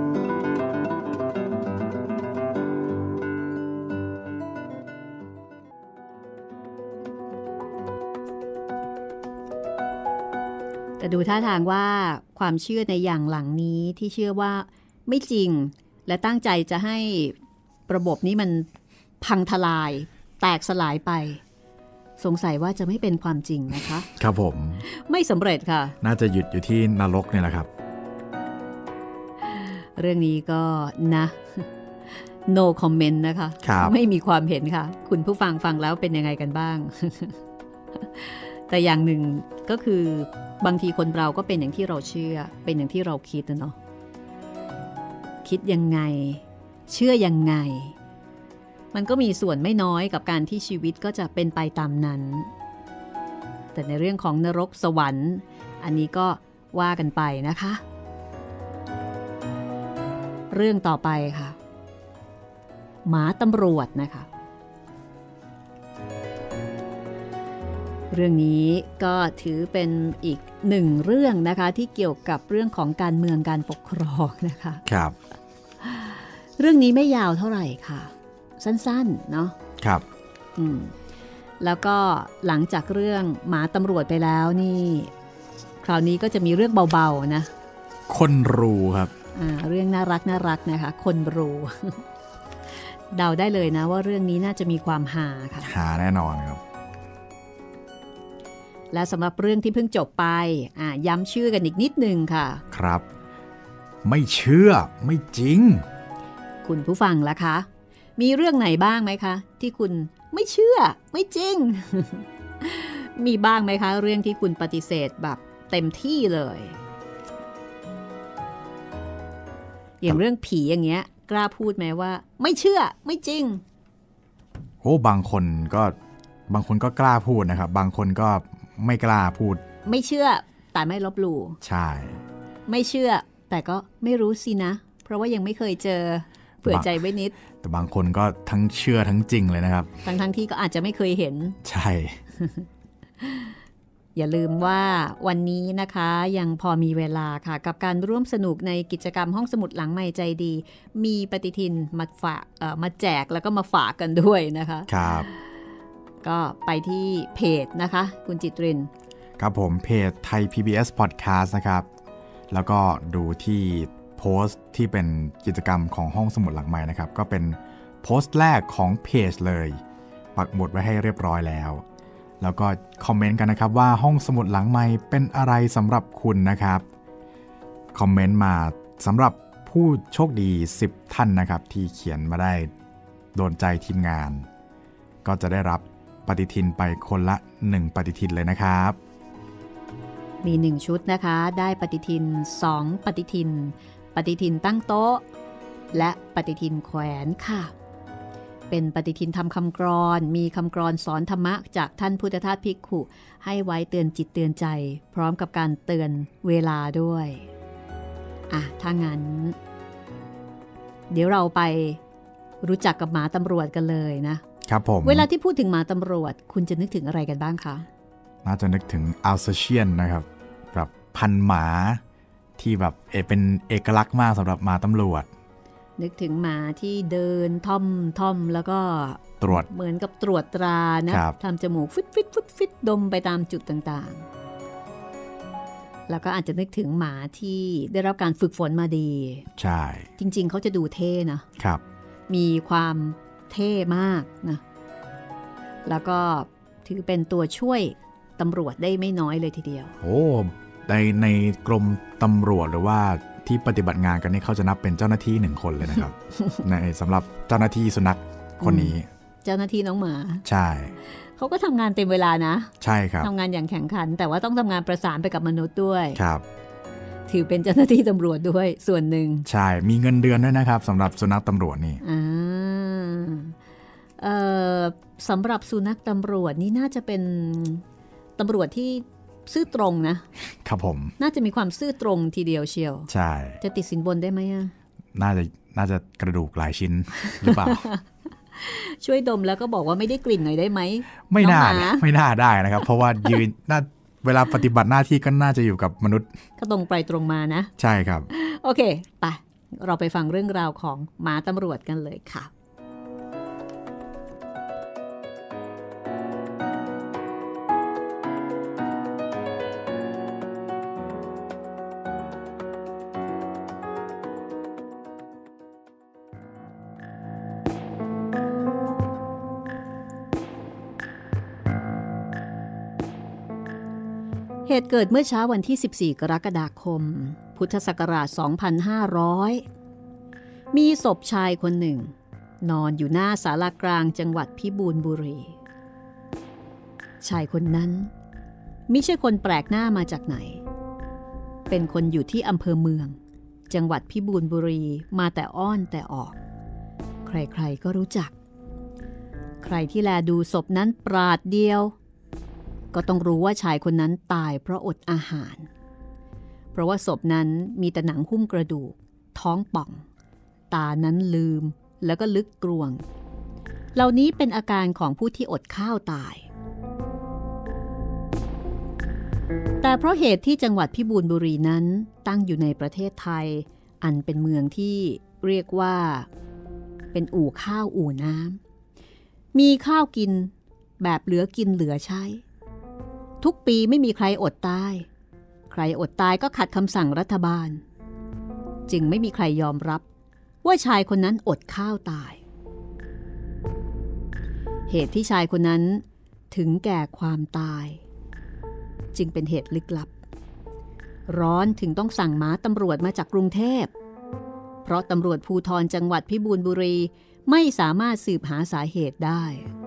Speaker 2: แต่ดูท่าทางว่าความเชื่อในอย่างหลังนี้ที่เชื่อว่าไม่จริงและตั้งใจจะให้ระบบนี้มันพังทลายแตกสลายไปสงสัยว่าจะไม่เป็นความจริงนะคะ
Speaker 1: ครับผม
Speaker 2: ไม่สำเร็จค่ะ
Speaker 1: น่าจะหยุดอยู่ที่นรกเนี่ยแหละครับ
Speaker 2: เรื่องนี้ก็นะ no comment นะคะไม่มีความเห็นค่ะคุณผู้ฟังฟังแล้วเป็นยังไงกันบ้าง แต่อย่างหนึ่งก็คือบางทีคนเราก็เป็นอย่างที่เราเชื่อเป็นอย่างที่เราคิดนะเนาะคิดยังไงเชื่อยังไงมันก็มีส่วนไม่น้อยกับการที่ชีวิตก็จะเป็นไปตามนั้นแต่ในเรื่องของนรกสวรรค์อันนี้ก็ว่ากันไปนะคะเรื่องต่อไปค่ะหมาตำรวจนะคะเรื่องนี้ก็ถือเป็นอีกหนึ่งเรื่องนะคะที่เกี่ยวกับเรื่องของการเมืองการปกครองนะคะ
Speaker 1: ครับ
Speaker 2: เรื่องนี้ไม่ยาวเท่าไหร่ค่ะสั้นๆเนาะ
Speaker 1: ครับ
Speaker 2: อืมแล้วก็หลังจากเรื่องหมาตำรวจไปแล้วนี่คราวนี้ก็จะมีเรื่องเบาๆนะ
Speaker 1: คนรู้ครับ
Speaker 2: อ่าเรื่องน่ารักน่ารักนะคะคนรู้ เดาได้เลยนะว่าเรื่องนี้น่าจะมีความหาค่ะ
Speaker 1: หาแน่นอนครับ
Speaker 2: และสำหรับเรื่องที่เพิ่งจบไปอ่าย้ำชื่อกันอีกนิดนึงค่ะ
Speaker 1: ครับไม่เชื่อไม่จริง
Speaker 2: คุณผู้ฟังล่ะคะมีเรื่องไหนบ้างไหมคะที่คุณไม่เชื่อไม่จริง มีบ้างไหมคะเรื่องที่คุณปฏิเสธแบบเต็มที่เลยอย่างเรื่องผีอย่างเงี้ยกล้าพูดไหมว่าไม่เชื่อไม่จริง
Speaker 1: โอ้บางคนก็บางคนก็กล้าพูดนะครับบางคนก็ไม่กล้าพูด
Speaker 2: ไม่เชื่อแต่ไม่ลบหลู่
Speaker 1: ใช่
Speaker 2: ไม่เชื่อแต่ก็ไม่รู้สินะเพราะว่ายังไม่เคยเจอเผื่อใจไว้นิด
Speaker 1: แต่บางคนก็ทั้งเชื่อทั้งจริงเลยนะครับ
Speaker 2: ทั้งทั้งที่ก็อาจจะไม่เคยเห็น
Speaker 1: ใช่
Speaker 2: อย่าลืมว่าวันนี้นะคะยังพอมีเวลาค่ะกับการร่วมสนุกในกิจกรรมห้องสมุดหลังใหม่ใจดีมีปฏิทินมาฝากเอ่อมาแจกแล้วก็มาฝากกันด้วยนะคะ
Speaker 1: ครับ
Speaker 2: ก็ไปที่เพจนะคะคุณจิตริน
Speaker 1: ครับผมเพจไทย พี บี เอส Podcast นะครับแล้วก็ดูที่โพสต์ที่เป็นกิจกรรมของห้องสมุดหลังใหม่นะครับก็เป็นโพสต์แรกของเพจเลยปักหมุดไว้ให้เรียบร้อยแล้วแล้วก็คอมเมนต์กันนะครับว่าห้องสมุดหลังใหม่เป็นอะไรสำหรับคุณนะครับคอมเมนต์มาสำหรับผู้โชคดีสิบท่านนะครับที่เขียนมาได้โดนใจทีมงานก็จะได้รับปฏิทินไปคนละหนึ่งปฏิทินเลยนะครับ
Speaker 2: มีหนึ่งชุดนะคะได้ปฏิทินสองปฏิทินปฏิทินตั้งโต๊ะและปฏิทินแขวนค่ะเป็นปฏิทินทำคำกรอนมีคำกรอนสอนธรรมะจากท่านพุทธทาสภิกขุให้ไว้เตือนจิตเตือนใจพร้อมกับการเตือนเวลาด้วยอ่ะถ้างั้นเดี๋ยวเราไปรู้จักกับหมาตำรวจกันเลยนะครับ
Speaker 1: ผม
Speaker 2: เวลาที่พูดถึงหมาตำรวจคุณจะนึกถึงอะไรกันบ้างคะ
Speaker 1: น่าจะนึกถึงอัลเซเชียนนะครับแบบพันหมาที่แบบเอเป็นเอกลักษณ์มากสำหรับหมาตำรวจ
Speaker 2: นึกถึงหมาที่เดินท่อมท่อมแล้วก็
Speaker 1: ตรวจ
Speaker 2: เหมือนกับตรวจตรานะทำจมูกฟิตฟิตฟิตฟิตดมไปตามจุดต่างๆแล้วก็อาจจะนึกถึงหมาที่ได้รับการฝึกฝนมาดี
Speaker 1: ใช่
Speaker 2: จริงๆเขาจะดูเท่นะครับมีความเท่มากนะแล้วก็ถือเป็นตัวช่วยตำรวจได้ไม่น้อยเลยทีเดียว
Speaker 1: โอ้ในในกรมตำรวจหรือว่าที่ปฏิบัติงานกันนี่เขาจะนับเป็นเจ้าหน้าที่หนึ่งคนเลยนะครับ ในสำหรับเจ้าหน้าที่สุนัขคนนี้
Speaker 2: เจ้าหน้าที่น้องหมา
Speaker 1: ใช่
Speaker 2: เขาก็ทำงานเต็มเวลานะ
Speaker 1: ใช่ครับ
Speaker 2: ทำงานอย่างแข่งขันแต่ว่าต้องทำงานประสานไปกับมนุษย์ด้วย
Speaker 1: ครับ
Speaker 2: ถือเป็นเจ้าหน้าที่ตำรวจด้วยส่วนหนึ่ง
Speaker 1: ใช่มีเงินเดือนด้วยนะครับสำหรับสุนัขตำรวจนี่
Speaker 2: อ่าเอ่อสำหรับสุนัขตำรวจนี่น่าจะเป็นตำรวจที่ซื่อตรงนะครับ
Speaker 1: ผม
Speaker 2: น่าจะมีความซื่อตรงทีเดียวเชียว
Speaker 1: ใช่
Speaker 2: จะติดสินบนได้ไหมอ่ะ
Speaker 1: น่าจะน่าจะกระดูกหลายชิ้นหรือเปล่า
Speaker 2: ช่วยดมแล้วก็บอกว่าไม่ได้กลิ่นหน่อยได้ไหม
Speaker 1: ไม่น่าไม่น่าได้นะครับเพราะว่ายืนน่าเวลาปฏิบัติหน้าที่ก็น่าจะอยู่กับมนุษย์
Speaker 2: ก็ตรงไปตรงมานะ
Speaker 1: ใช่ครับ
Speaker 2: โอเคไปเราไปฟังเรื่องราวของหมาตำรวจกันเลยค่ะเหตุเกิดเมื่อเช้าวันที่สิบสี่กรกฎาคมพุทธศักราชสองพันห้าร้อยมีศพชายคนหนึ่งนอนอยู่หน้าศาลากลางจังหวัดพิบูลบุรีชายคนนั้นมิใช่คนแปลกหน้ามาจากไหนเป็นคนอยู่ที่อำเภอเมืองจังหวัดพิบูลบุรีมาแต่อ้อนแต่ออกใครๆก็รู้จักใครที่แลดูศพนั้นปราดเดียวก็ต้องรู้ว่าชายคนนั้นตายเพราะอดอาหารเพราะว่าศพนั้นมีแต่หนังหุ้มกระดูกท้องป่องตานั้นลืมแล้วก็ลึกกรวงเหล่านี้เป็นอาการของผู้ที่อดข้าวตายแต่เพราะเหตุที่จังหวัดพิบูลบุรีนั้นตั้งอยู่ในประเทศไทยอันเป็นเมืองที่เรียกว่าเป็นอู่ข้าวอู่น้ำมีข้าวกินแบบเหลือกินเหลือใช้ทุกปีไม่มีใครอดตายใครอดตายก็ขัดคำสั่งรัฐบาลจึงไม่มีใครยอมรับว่าชายคนนั้นอดข้าวตายเหตุที่ชายคนนั้นถึงแก่ความตายจึงเป็นเหตุลึกลับร้อนถึงต้องสั่งม้าตำรวจมาจากกรุงเทพเพราะตำรวจภูธรจังหวัดพิบูลบุรีไม่สามารถสืบหาสาเหตุได้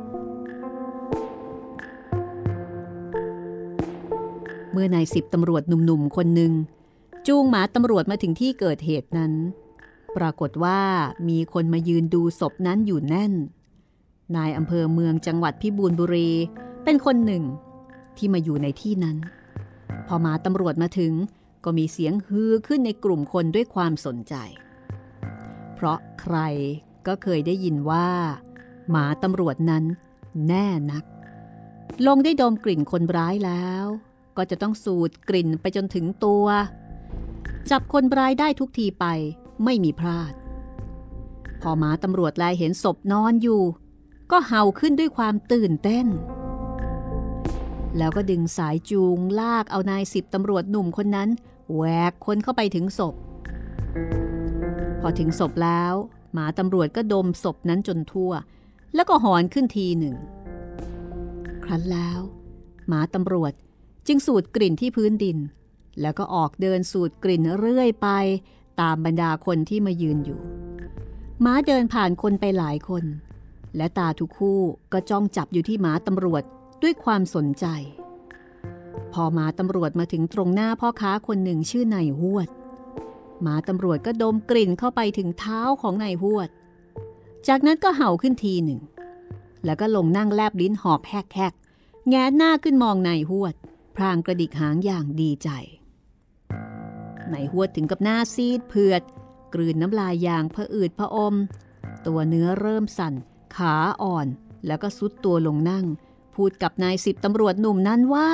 Speaker 2: เมื่อนายสิบตำรวจหนุ่มๆคนหนึ่งจูงหมาตำรวจมาถึงที่เกิดเหตุนั้นปรากฏว่ามีคนมายืนดูศพนั้นอยู่แน่นนายอำเภอเมืองจังหวัดพิบูลบุรีเป็นคนหนึ่งที่มาอยู่ในที่นั้นพอหมาตำรวจมาถึงก็มีเสียงฮือขึ้นในกลุ่มคนด้วยความสนใจเพราะใครก็เคยได้ยินว่าหมาตำรวจนั้นแน่นักลงได้ดมกลิ่นคนร้ายแล้วก็จะต้องสูดกลิ่นไปจนถึงตัวจับคนร้ายได้ทุกทีไปไม่มีพลาดพอหมาตำรวจแลเห็นศพนอนอยู่ก็เห่าขึ้นด้วยความตื่นเต้นแล้วก็ดึงสายจูงลากเอานายสิบตำรวจหนุ่มคนนั้นแหวกคนเข้าไปถึงศพพอถึงศพแล้วหมาตำรวจก็ดมศพนั้นจนทั่วแล้วก็หอนขึ้นทีหนึ่งครั้นแล้วหมาตำรวจจึงสูดกลิ่นที่พื้นดินแล้วก็ออกเดินสูดกลิ่นเรื่อยไปตามบรรดาคนที่มายืนอยู่หมาเดินผ่านคนไปหลายคนและตาทุกคู่ก็จ้องจับอยู่ที่หมาตำรวจด้วยความสนใจพอหมาตำรวจมาถึงตรงหน้าพ่อค้าคนหนึ่งชื่อนายฮวดหมาตำรวจก็ดมกลิ่นเข้าไปถึงเท้าของนายฮวดจากนั้นก็เห่าขึ้นทีหนึ่งแล้วก็ลงนั่งแลบลิ้นหอบแฮกๆแงนหน้าขึ้นมองนายฮวดพลางกระดิกหางอย่างดีใจนายฮวดถึงกับหน้าซีดเผือดกลืนน้ำลายอย่างผะอืดผะอมตัวเนื้อเริ่มสั่นขาอ่อนแล้วก็ซุดตัวลงนั่งพูดกับนายสิบตำรวจหนุ่มนั้นว่า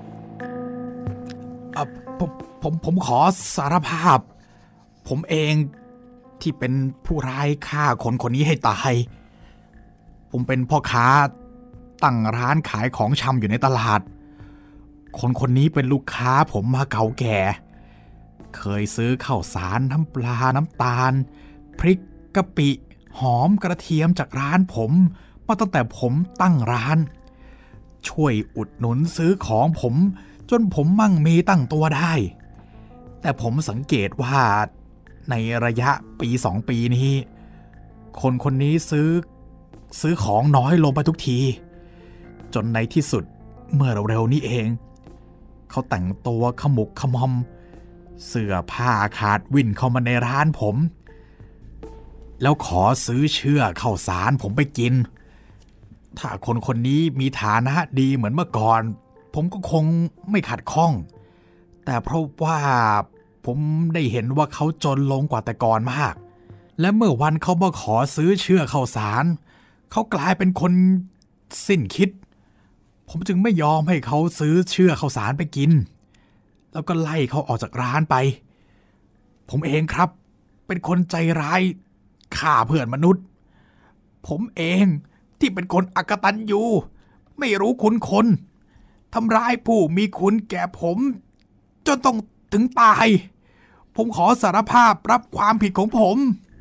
Speaker 1: ผมผมผมขอสารภาพผมเองที่เป็นผู้ร้ายฆ่าคนคนนี้ให้ตายผมเป็นพ่อค้าตั้งร้านขายของชำอยู่ในตลาดคนคนนี้เป็นลูกค้าผมมาเก่าแก่เคยซื้อข้าวสารน้ำปลาน้ำตาลพริกกะปิหอมกระเทียมจากร้านผมมาตั้งแต่ผมตั้งร้านช่วยอุดหนุนซื้อของผมจนผมมั่งมีตั้งตัวได้แต่ผมสังเกตว่าในระยะปีสองปีนี้คนคนนี้ซื้อซื้อของน้อยลงไปทุกทีจนในที่สุดเมื่อเร็วๆนี้เองเขาแต่งตัวขมุกขมอมเสื้อผ้าขาดวิ่นเข้ามาในร้านผมแล้วขอซื้อเชื่อข้าวสารผมไปกินถ้าคนคนนี้มีฐานะดีเหมือนเมื่อก่อนผผมก็คงไม่ขัดข้องแต่เพราะว่าผมได้เห็นว่าเขาจนลงกว่าแต่ก่อนมากและเมื่อวันเขามาขอซื้อเชื่อข้าวสารเขากลายเป็นคนสิ้นคิดผมจึงไม่ยอมให้เขาซื้อเชื่อข้าวสารไปกินแล้วก็ไล่เขาออกจากร้านไปผมเองครับเป็นคนใจร้ายฆ่าเพื่อนมนุษย์ผมเองที่เป็นคนอกตัญญูไม่รู้คุณคนทำร้ายผู้มีคุณแก่ผมจนต้องถึงตายผมขอสารภาพรับความผิดของผม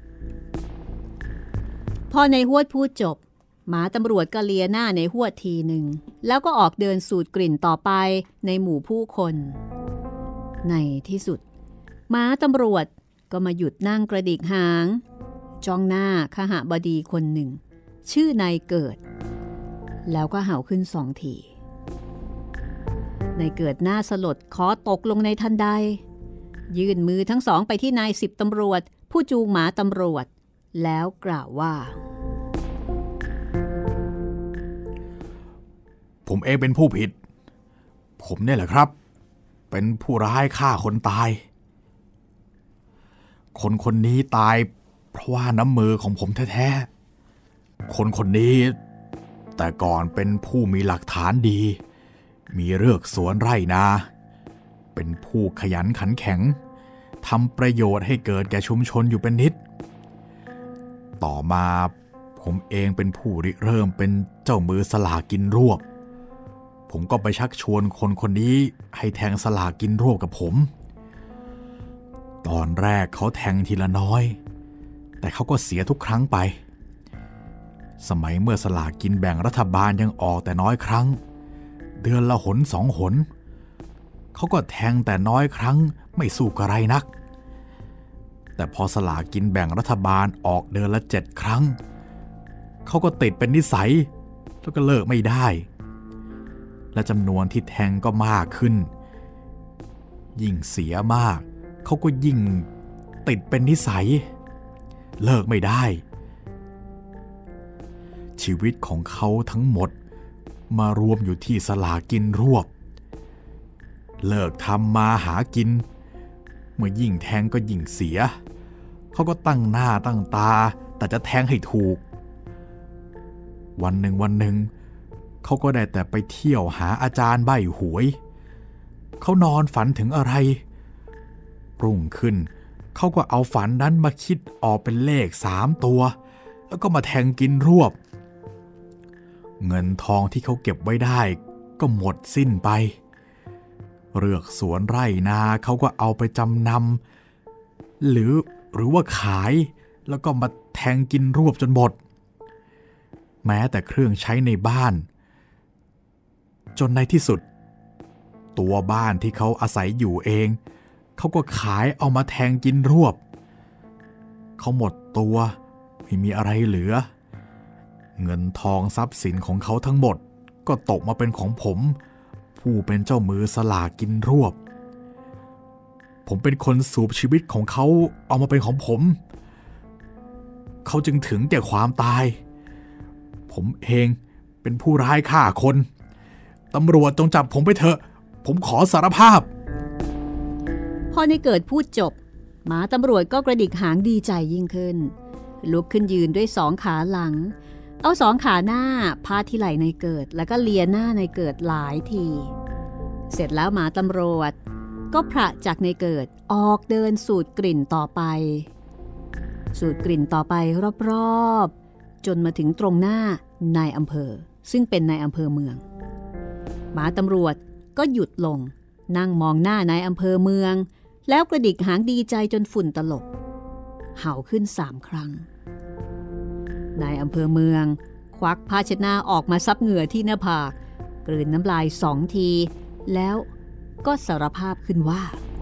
Speaker 2: พอในฮวดพูดจบหมาตำรวจก็เลียหน้าในฮวดทีหนึ่งแล้วก็ออกเดินสูดกลิ่นต่อไปในหมู่ผู้คนในที่สุดหมาตำรวจก็มาหยุดนั่งกระดิกหางจ้องหน้าคหบดีคนหนึ่งชื่อนายเกิดแล้วก็เห่าขึ้นสองทีนายเกิดหน้าสลดคอตกลงในทันใดยื่นมือทั้งสองไปที่นายสิบตำรวจผู้จูงหมาตำรวจแล้วกล่าวว่า
Speaker 1: ผมเองเป็นผู้ผิดผมเนี่ยแหละครับเป็นผู้ร้ายฆ่าคนตายคนคนนี้ตายเพราะว่าน้ำมือของผมแท้ๆคนคนนี้แต่ก่อนเป็นผู้มีหลักฐานดีมีเรือกสวนไร่นาเป็นผู้ขยันขันแข็งทำประโยชน์ให้เกิดแก่ชุมชนอยู่เป็นนิดต่อมาผมเองเป็นผู้ริเริ่มเป็นเจ้ามือสลากกินรวบผมก็ไปชักชวนคนคนนี้ให้แทงสลากกินรวบกับผมตอนแรกเขาแทงทีละน้อยแต่เขาก็เสียทุกครั้งไปสมัยเมื่อสลากกินแบ่งรัฐบาลยังออกแต่น้อยครั้งเดือนละหนสองหนเขาก็แทงแต่น้อยครั้งไม่สู้กระไรนักแต่พอสลากกินแบ่งรัฐบาลออกเดือนละเจ็ดครั้งเขาก็ติดเป็นนิสัยแล้วก็เลิกไม่ได้และจำนวนที่แทงก็มากขึ้นยิ่งเสียมากเขาก็ยิ่งติดเป็นนิสัยเลิกไม่ได้ชีวิตของเขาทั้งหมดมารวมอยู่ที่สลากกินรวบเลิกทำมาหากินเมื่อยิ่งแทงก็ยิ่งเสียเขาก็ตั้งหน้าตั้งตาแต่จะแทงให้ถูกวันหนึ่งวันหนึ่งเขาก็ได้แต่ไปเที่ยวหาอาจารย์ใบ้หวยเขานอนฝันถึงอะไรรุ่งขึ้นเขาก็เอาฝันนั้นมาคิดออกเป็นเลขสามตัวแล้วก็มาแทงกินรวบเงินทองที่เขาเก็บไว้ได้ก็หมดสิ้นไปเรือกสวนไร่นาเขาก็เอาไปจำนำหรือหรือว่าขายแล้วก็มาแทงกินรวบจนหมดแม้แต่เครื่องใช้ในบ้านจนในที่สุดตัวบ้านที่เขาอาศัยอยู่เองเขาก็ขายเอามาแทงกินรวบเขาหมดตัวไม่มีอะไรเหลือเงินทองทรัพย์สินของเขาทั้งหมดก็ตกมาเป็นของผมผู้เป็นเจ้ามือสลากกินรวบผมเป็นคนสูบชีวิตของเขาเอามาเป็นของผมเขาจึงถึงแก่ความตายผมเองเป็นผู้ร้ายฆ่าคนตำรวจจงจับผมไปเถอะผมขอสารภาพ
Speaker 2: พอในเกิดพูดจบหมาตำรวจก็กระดิกหางดีใจยิ่งขึ้นลุกขึ้นยืนด้วยสองขาหลังเอาสองขาหน้าพาดที่ไหล่ในเกิดแล้วก็เลียหน้าในเกิดหลายทีเสร็จแล้วหมาตำรวจก็พระจากในเกิดออกเดินสูดกลิ่นต่อไปสูดกลิ่นต่อไปรอบๆจนมาถึงตรงหน้านายอำเภอซึ่งเป็นนายอำเภอเมืองหมาตำรวจก็หยุดลงนั่งมองหน้านายอำเภอเมืองแล้วกระดิกหางดีใจจนฝุ่นตลบเห่าขึ้นสามครั้งนายอำเภอเมืองควักผ้าเช็ดหน้าออกมาซับเหงื่อที่หน้าผากกลืนน้ำลายสองทีแล้วก็สารภาพขึ้นว่า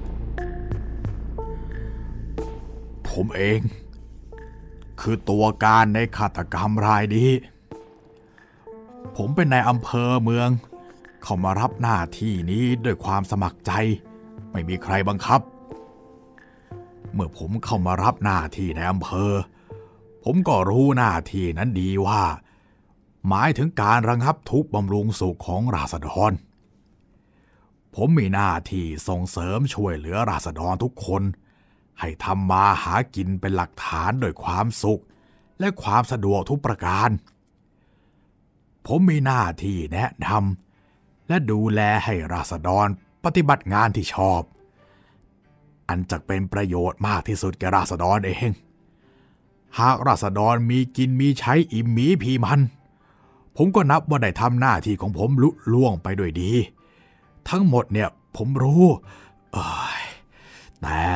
Speaker 1: ผมเองคือตัวการในฆาตกรรมรายนี้ผมเป็นนายอำเภอเมืองเข้ามารับหน้าที่นี้ด้วยความสมัครใจไม่มีใครบังคับเมื่อผมเข้ามารับหน้าที่ในอำเภอผมก็รู้หน้าที่นั้นดีว่าหมายถึงการระงับทุกข์บำรุงสุขของราษฎรผมมีหน้าที่ส่งเสริมช่วยเหลือราษฎรทุกคนให้ทำมาหากินเป็นหลักฐานโดยความสุขและความสะดวกทุกประการผมมีหน้าที่แนะนำและดูแลให้ราษฎรปฏิบัติงานที่ชอบอันจะเป็นประโยชน์มากที่สุดแก่ราษฎรเองหากราษฎรมีกินมีใช้อิ่มหมีพีมันผมก็นับว่าได้ทำหน้าที่ของผมลุล่วงไปด้วยดีทั้งหมดเนี่ยผมรู้เอ้ยแต่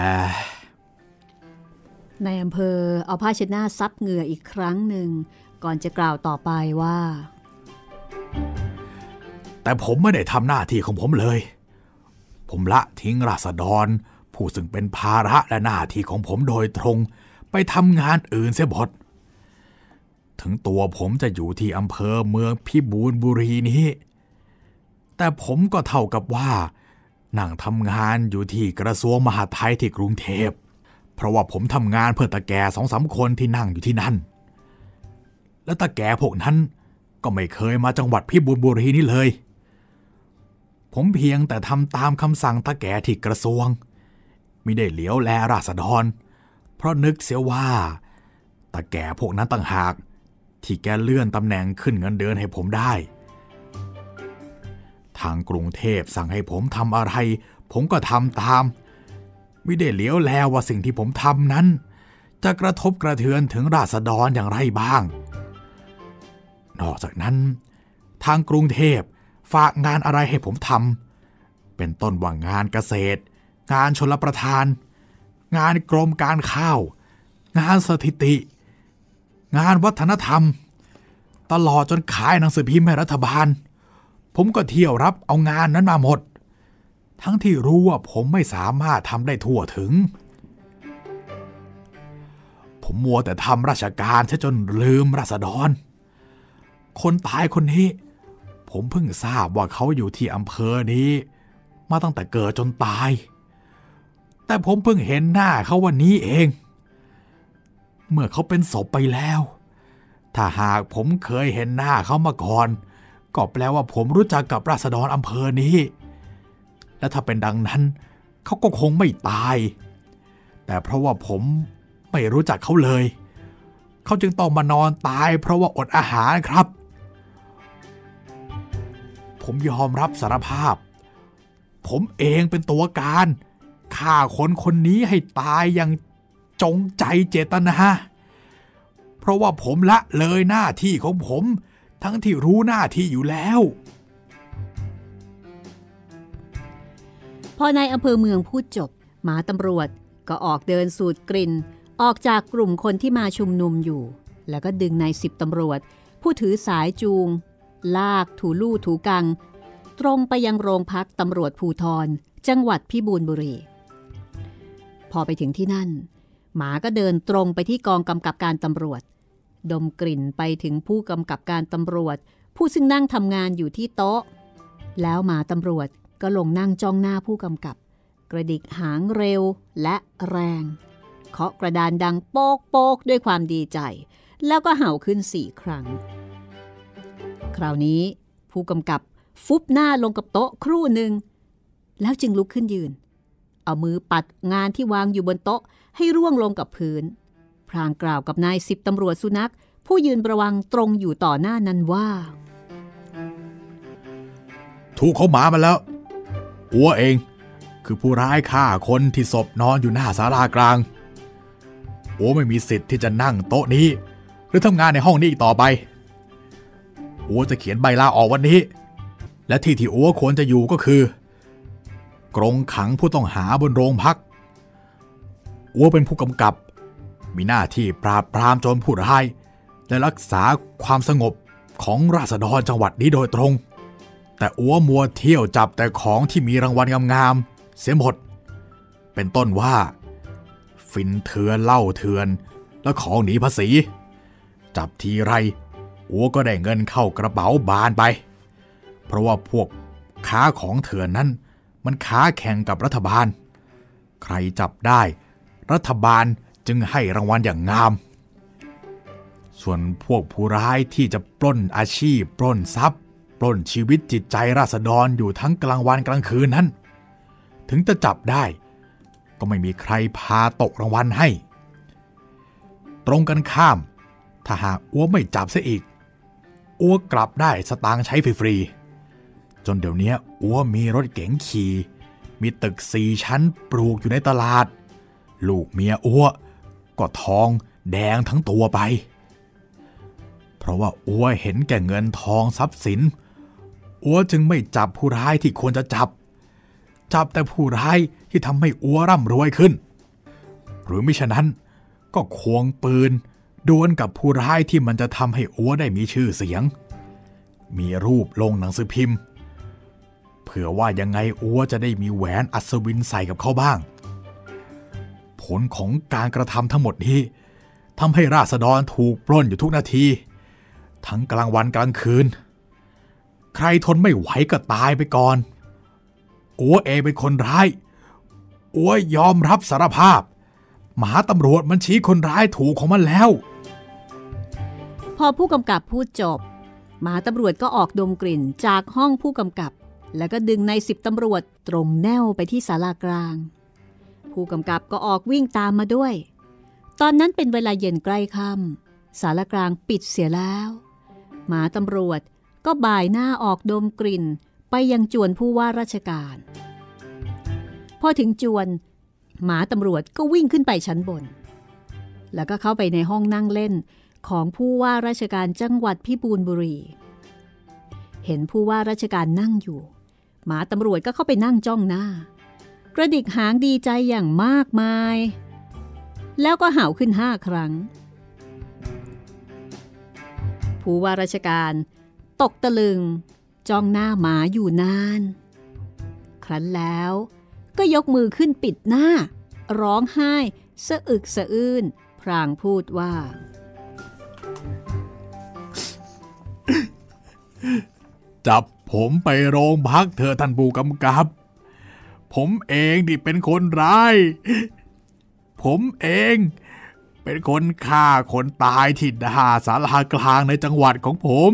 Speaker 2: นายอำเภอเอาผ้าเช็ดหน้าซับเหงื่ออีกครั้งหนึ่งก่อนจะกล่าวต่อไปว่า
Speaker 1: แต่ผมไม่ได้ทำหน้าที่ของผมเลยผมละทิ้งราษฎรผู้ซึ่งเป็นภาระและหน้าที่ของผมโดยตรงไปทำงานอื่นเสียหมดถึงตัวผมจะอยู่ที่อำเภอเมืองพิบูลบุรีนี้แต่ผมก็เท่ากับว่านั่งทำงานอยู่ที่กระทรวงมหาดไทยที่กรุงเทพเพราะว่าผมทำงานเพื่อตาแก่สองสามคนที่นั่งอยู่ที่นั่นและตาแก่พวกนั้นก็ไม่เคยมาจังหวัดพิบูลบุรีนี้เลยผมเพียงแต่ทำตามคำสั่งตาแก่ที่กระทรวงไม่ได้เหลียวแลราษฎรเพราะนึกเสียว่าตาแก่พวกนั้นต่างหากที่แกเลื่อนตำแหน่งขึ้นเงินเดือนให้ผมได้ทางกรุงเทพสั่งให้ผมทำอะไรผมก็ทำตามไม่ได้เหลียวแลว่าสิ่งที่ผมทำนั้นจะกระทบกระเทือนถึงราษฎรอย่างไรบ้างนอกจากนั้นทางกรุงเทพฝากงานอะไรให้ผมทำเป็นต้นว่างานเกษตรงานชลประทานงานกรมการข้าวงานสถิติงานวัฒนธรรมตลอดจนขายหนังสือพิมพ์ให้รัฐบาลผมก็เที่ยวรับเอางานนั้นมาหมดทั้งที่รู้ว่าผมไม่สามารถทำได้ทั่วถึงผมมัวแต่ทำราชการซะจนลืมราษฎรคนตายคนนี้ผมเพิ่งทราบว่าเขาอยู่ที่อำเภอนี้มาตั้งแต่เกิดจนตายแต่ผมเพิ่งเห็นหน้าเขาวันนี้เองเมื่อเขาเป็นศพไปแล้วถ้าหากผมเคยเห็นหน้าเขามาก่อนก็แปลว่าผมรู้จักกับราษฎรอำเภอนี้และถ้าเป็นดังนั้นเขาก็คงไม่ตายแต่เพราะว่าผมไม่รู้จักเขาเลยเขาจึงต้องมานอนตายเพราะว่าอดอาหารครับผมยอมรับสารภาพผมเองเป็นตัวการฆ่าคนคนนี้ให้ตายอย่างจงใจเจตนาเพราะว่าผมละเลยหน้าที่ของผมทั้งที่รู้หน้าที่อยู่แล้ว
Speaker 2: พอนายอำเภอเมืองพูดจบหมาตำรวจก็ออกเดินสูดกลิ่นออกจากกลุ่มคนที่มาชุมนุมอยู่แล้วก็ดึงนายสิบตำรวจผู้ถือสายจูงลากถูลู่ถูกังตรงไปยังโรงพักตำรวจภูธรจังหวัดพิบูลบุรีพอไปถึงที่นั่นหมาก็เดินตรงไปที่กองกำกับการตำรวจดมกลิ่นไปถึงผู้กำกับการตำรวจผู้ซึ่งนั่งทำงานอยู่ที่โต๊ะแล้วหมาตำรวจก็ลงนั่งจ้องหน้าผู้กำกับกระดิกหางเร็วและแรงเคาะกระดานดังโป๊กโป๊กด้วยความดีใจแล้วก็เห่าขึ้นสี่ครั้งคราวนี้ผู้กำกับฟุบหน้าลงกับโต๊ะครู่หนึ่งแล้วจึงลุกขึ้นยืนเอามือปัดงานที่วางอยู่บนโต๊ะให้ร่วงลงกับพื้นพลางกล่าวกับนายสิบตำรวจสุนัขผู้ยืนระวังตรงอยู่ต่อหน้านั้นว่า
Speaker 1: ถูกเขาหมามาแล้วอัวเองคือผู้ร้ายฆ่าคนที่ศพนอนอยู่หน้าศาลากลางอัวไม่มีสิทธิ์ที่จะนั่งโต๊ะนี้หรือทำงานในห้องนี้อีกต่อไปอัวจะเขียนใบลาออกวันนี้และที่ที่อัวควรจะอยู่ก็คือกรงขังผู้ต้องหาบนโรงพักอัวเป็นผู้กำกับมีหน้าที่ปราบปรามโจรผู้ร้ายและรักษาความสงบของราษฎรจังหวัดนี้โดยตรงแต่อัวมัวเที่ยวจับแต่ของที่มีรางวัลงามๆเสียหมดเป็นต้นว่าฟินเถื่อนเหล้าเถื่อนและของหนีภาษีจับทีไรอัวก็ได้เงินเข้ากระเป๋าบานไปเพราะว่าพวกค้าของเถื่อนนั้นมันค้าแข่งกับรัฐบาลใครจับได้รัฐบาลจึงให้รางวัลอย่างงามส่วนพวกผู้ร้ายที่จะปล้นอาชีพปล้นทรัพย์ปล้นชีวิตจิตใจราษฎรอยู่ทั้งกลางวันกลางคืนนั้นถึงจะจับได้ก็ไม่มีใครพาตกรางวัลให้ตรงกันข้ามถ้าหากอัวไม่จับเสียอีกอัวกลับได้สตางค์ใช้ฟรีๆจนเดี๋ยวนี้อัวมีรถเก๋งขี่มีตึกสี่ชั้นปลูกอยู่ในตลาดลูกเมียอัวก็ทองแดงทั้งตัวไปเพราะว่าอัวเห็นแก่เงินทองทรัพย์สินอัวจึงไม่จับผู้ร้ายที่ควรจะจับจับแต่ผู้ร้ายที่ทำให้อัวร่ำรวยขึ้นหรือมิฉะนั้นก็ควงปืนดวลกับผู้ร้ายที่มันจะทำให้อัวได้มีชื่อเสียงมีรูปลงหนังสือพิมพ์เผื่อว่ายังไงอัวจะได้มีแหวนอัศวินใส่กับเขาบ้างผลของการกระทำทั้งหมดนี้ทำให้ราษฎรถูกปล้นอยู่ทุกนาทีทั้งกลางวันกลางคืนใครทนไม่ไหวก็ตายไปก่อนอัวเองเป็นคนร้ายอัวยอมรับสารภาพมหาตำรวจมันชี้คนร้ายถูกของมันแล้ว
Speaker 2: พอผู้กำกับพูดจบมหาตำรวจก็ออกดมกลิ่นจากห้องผู้กำกับแล้วก็ดึงนายสิบตำรวจตรงแนวไปที่ศาลากลางผู้กำกับก็ออกวิ่งตามมาด้วยตอนนั้นเป็นเวลาเย็นใกล้ค่ำศาลากลางปิดเสียแล้วหมาตำรวจก็บ่ายหน้าออกดมกลิ่นไปยังจวนผู้ว่าราชการพอถึงจวนหมาตำรวจก็วิ่งขึ้นไปชั้นบนแล้วก็เข้าไปในห้องนั่งเล่นของผู้ว่าราชการจังหวัดพิบูลบุรีเห็นผู้ว่าราชการนั่งอยู่หมาตำรวจก็เข้าไปนั่งจ้องหน้ากระดิกหางดีใจอย่างมากมายแล้วก็เห่าขึ้นห้าครั้งผู้ว่าราชการตกตะลึงจ้องหน้าหมาอยู่นานครั้นแล้วก็ยกมือขึ้นปิดหน้าร้องไห้สะอึกสะอื้นพลางพูดว่า
Speaker 1: จับผมไปโรงพักเถอะท่านผู้กำกับผมเองที่เป็นคนร้ายผมเองเป็นคนฆ่าคนตายที่หน้าศาลากลางในจังหวัดของผม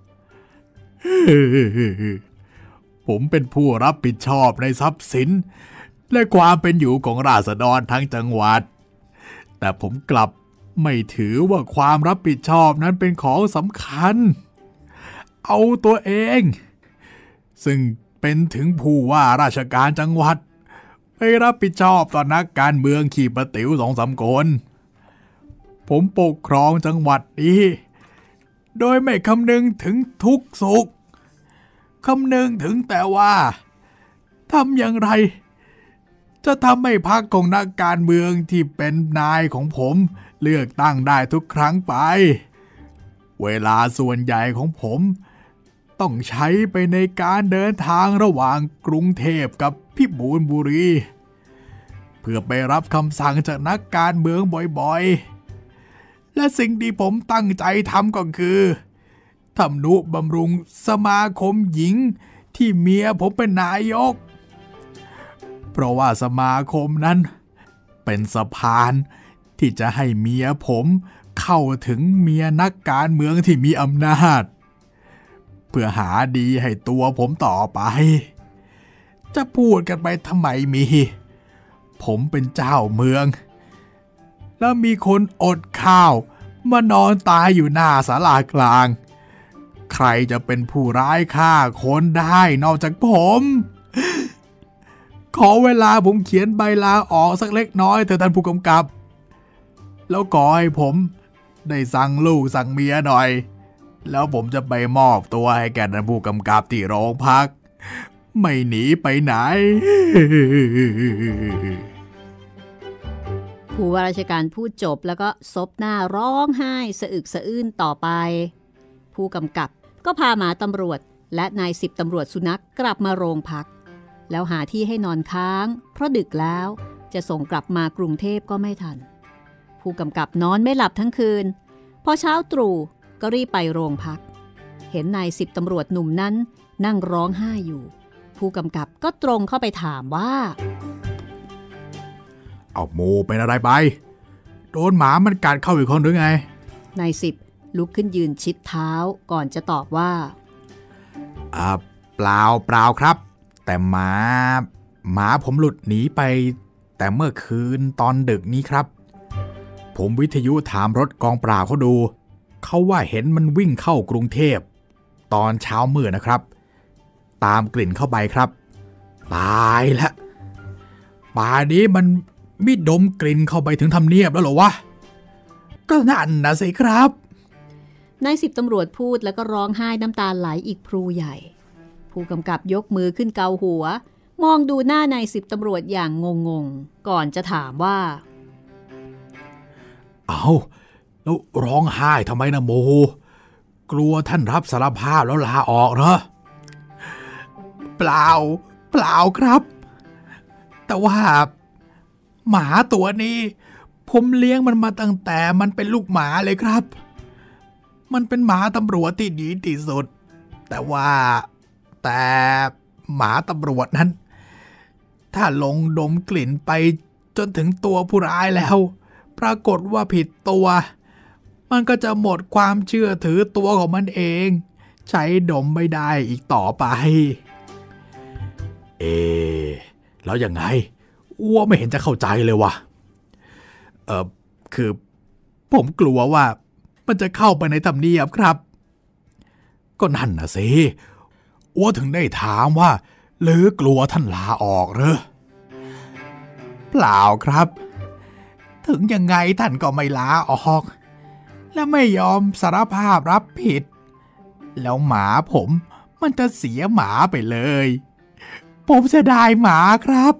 Speaker 1: ผมเป็นผู้รับผิดชอบในทรัพย์สินและความเป็นอยู่ของราษฎรทั้งจังหวัดแต่ผมกลับไม่ถือว่าความรับผิดชอบนั้นเป็นของสำคัญเอาตัวเองซึ่งเป็นถึงผู้ว่าราชการจังหวัดไปรับผิดชอบต่อนักการเมืองขี่ประติ๋วสองสามคนผมปกครองจังหวัดนี้โดยไม่คำนึงถึงทุกสุขคำนึงถึงแต่ว่าทำอย่างไรจะทำให้พรรคของนักการเมืองที่เป็นนายของผมเลือกตั้งได้ทุกครั้งไปเวลาส่วนใหญ่ของผมต้องใช้ไปในการเดินทางระหว่างกรุงเทพกับพิบูลบุรีเพื่อไปรับคำสั่งจากนักการเมืองบ่อยๆและสิ่งที่ผมตั้งใจทำก็คือทำนุบำรุงสมาคมหญิงที่เมียผมเป็นนายกเพราะว่าสมาคมนั้นเป็นสะพานที่จะให้เมียผมเข้าถึงเมียนักการเมืองที่มีอำนาจเพื่อหาดีให้ตัวผมต่อไปจะพูดกันไปทำไมมีผมเป็นเจ้าเมืองแล้วมีคนอดข้าวมานอนตายอยู่หน้าศาลากลางใครจะเป็นผู้ร้ายฆ่าคนได้นอกจากผมขอเวลาผมเขียนใบลาออกสักเล็กน้อยเถอะท่านผู้กำกับแล้วขอให้ผมได้สั่งลูกสั่งเมียหน่อยแล้วผมจะไปมอบตัวให้แก่ท่านผู้กำกับที่โรงพักไม่หนีไปไหน
Speaker 2: ผู้ว่าราชการพูดจบแล้วก็ซบหน้าร้องไห้สะอึกสะอื้นต่อไปผู้กำกับก็พาหมาตำรวจและนายสิบตำรวจสุนัขกลับมาโรงพักแล้วหาที่ให้นอนค้างเพราะดึกแล้วจะส่งกลับมากรุงเทพก็ไม่ทันผู้กำกับนอนไม่หลับทั้งคืนพอเช้าตรู่ก็รีบไปโรงพักเห็นนายสิบตำรวจหนุ่มนั้นนั่งร้องไห้อยู่ผู้กำกับก็ตรงเข้าไปถามว่า
Speaker 1: เอาโมเป็นอะไรไปโดนหมามันกัดเข้าอีกคนหรือไง
Speaker 2: นายสิบลุกขึ้นยืนชิดเท้าก่อนจะตอบว่า
Speaker 1: อ่าเปล่าเปล่าครับแต่หมาหมาผมหลุดหนีไปแต่เมื่อคืนตอนดึกนี้ครับผมวิทยุถามรถกองปราบเขาดูเขาว่าเห็นมันวิ่งเข้ากรุงเทพตอนเช้ามืดนะครับตามกลิ่นเข้าไปครับตายแล้วป่านี้มันมิดมกลิ่นเข้าไปถึงทำเนียบแล้วเหรอวะก็นั่นนะสิครับ
Speaker 2: นายสิบตำรวจพูดแล้วก็ร้องไห้น้ำตาไหลอีกพลูใหญ่ผู้กำกับยกมือขึ้นเกาหัวมองดูหน้านายสิบตำรวจอย่างงงๆก่อนจะถามว่า
Speaker 1: เอาแล้วร้องไห้ทำไมนะโมกลัวท่านรับสารภาพแล้วลาออกเหรอเปล่าเปล่าครับแต่ว่าหมาตัวนี้ผมเลี้ยงมันมาตั้งแต่มันเป็นลูกหมาเลยครับมันเป็นหมาตำรวจที่ดีที่สุดแต่ว่าแต่หมาตำรวจนั้นถ้าลงดมกลิ่นไปจนถึงตัวผู้ร้ายแล้วปรากฏว่าผิดตัวมันก็จะหมดความเชื่อถือตัวของมันเองใช้ดมไม่ได้อีกต่อไปเอแล้วยังไงอ้วไม่เห็นจะเข้าใจเลยวะเออคือผมกลัวว่ามันจะเข้าไปในทำเนียบครับก็นั่นนะสิอ้วถึงได้ถามว่าหรือกลัวท่านลาออกเหรอเปล่าครับถึงยังไงท่านก็ไม่ลาออกและไม่ยอมสารภาพรับผิดแล้วหมาผมมันจะเสียหมาไปเลยผมเสียดายหมาครับ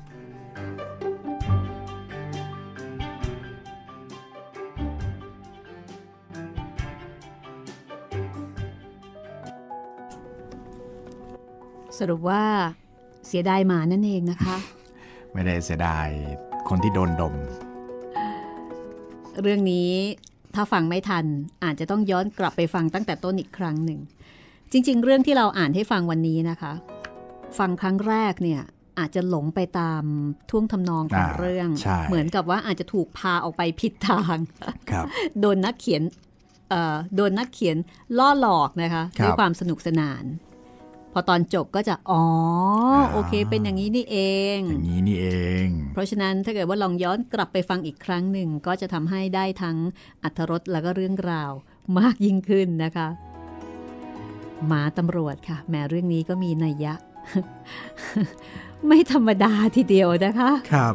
Speaker 2: สรุปว่าเสียดายหมานั่นเองนะคะ
Speaker 1: ไม่ได้เสียดายคนที่โดนดม
Speaker 2: เรื่องนี้ถ้าฟังไม่ทันอาจจะต้องย้อนกลับไปฟังตั้งแต่ต้นอีกครั้งหนึ่งจริงๆเรื่องที่เราอ่านให้ฟังวันนี้นะคะฟังครั้งแรกเนี่ยอาจจะหลงไปตามท่วงทำนองของเรื่องเหมือนกับว่าอาจจะถูกพาออกไปผิดทางโดนนักเขียนโดนนักเขียนล่อหลอกนะคะด้วยความสนุกสนานพอตอนจบก็จะอ๋อโอเคเป็นอย่างนี้นี่เอง
Speaker 1: อย่างนี้นี่เอง
Speaker 2: เพราะฉะนั้นถ้าเกิดว่าลองย้อนกลับไปฟังอีกครั้งหนึ่งก็จะทำให้ได้ทั้งอรรถรสแล้วก็เรื่องราวมากยิ่งขึ้นนะคะหมาตำรวจค่ะแม้เรื่องนี้ก็มีนัยยะ ไม่ธรรมดาทีเดียวนะคะ
Speaker 1: ครับ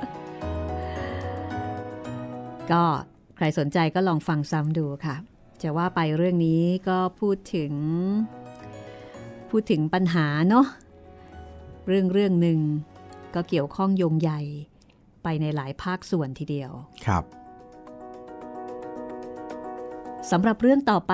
Speaker 2: ก็ใครสนใจก็ลองฟังซ้ำดูค่ะจะว่าไปเรื่องนี้ก็พูดถึงพูดถึงปัญหาเนาะเรื่องเรื่องหนึ่งก็เกี่ยวข้องโยงใหญ่ไปในหลายภาคส่วนทีเดียว
Speaker 1: ครับ
Speaker 2: สำหรับเรื่องต่อไป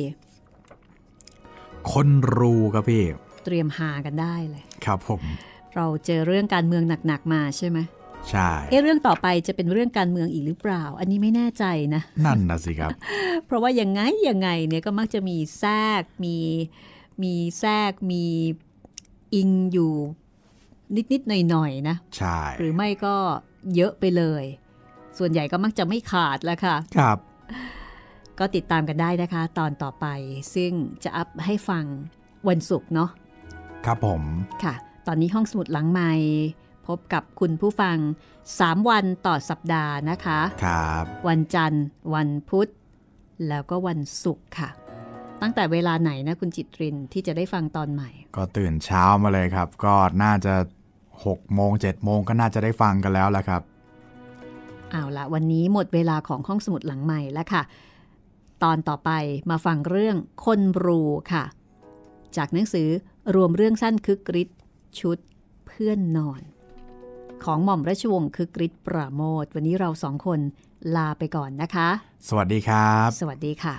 Speaker 1: คนรู้ครับพี่
Speaker 2: เตรียมหากันได้เลย
Speaker 1: ครับผม
Speaker 2: เราเจอเรื่องการเมืองหนักๆมาใช่ไหม
Speaker 1: ใช่
Speaker 2: เอ๊ะเรื่องต่อไปจะเป็นเรื่องการเมืองอีกหรือเปล่าอันนี้ไม่แน่ใจนะ
Speaker 1: นั่นนะสิครับ
Speaker 2: เพราะว่ายังไงยังไงเนี่ยก็มักจะมีแทรกมีมีแทรกมีอิงอยู่นิดๆหน่อยๆนะ
Speaker 1: ใช่
Speaker 2: หรือไม่ก็เยอะไปเลยส่วนใหญ่ก็มักจะไม่ขาดแล้วค่ะ
Speaker 1: ครับ
Speaker 2: ก็ติดตามกันได้นะคะตอนต่อไปซึ่งจะอัพให้ฟังวันศุกร์เนาะ
Speaker 1: ครับผม
Speaker 2: ค่ะตอนนี้ห้องสมุดหลังไมค์พบกับคุณผู้ฟังสามวันต่อสัปดาห์นะคะ
Speaker 1: ครับ
Speaker 2: วันจันทร์วันพุธแล้วก็วันศุกร์ค่ะตั้งแต่เวลาไหนนะคุณจิตรินที่จะได้ฟังตอนใหม่
Speaker 1: ก็ตื่นเช้ามาเลยครับก็น่าจะหกโมงเจ็ดโมงก็น่าจะได้ฟังกันแล้วแหละครับ
Speaker 2: เอาละวันนี้หมดเวลาของห้องสมุดหลังใหม่แล้วค่ะตอนต่อไปมาฟังเรื่องคนรูค่ะจากหนังสือรวมเรื่องสั้นคึกฤทธิ์ชุดเพื่อนนอนของหม่อมราชวงศ์คึกฤทธิ์ปราโมทย์วันนี้เราสองคนลาไปก่อนนะคะ
Speaker 1: สวัสดีครับ
Speaker 2: สวัสดีค่ะ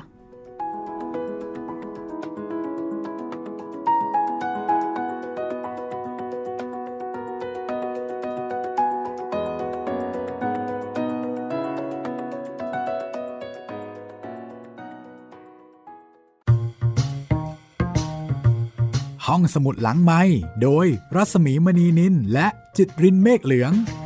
Speaker 1: ห้องสมุดหลังไมค์โดยรัศมีมณีนินและจิตรินเมฆเหลือง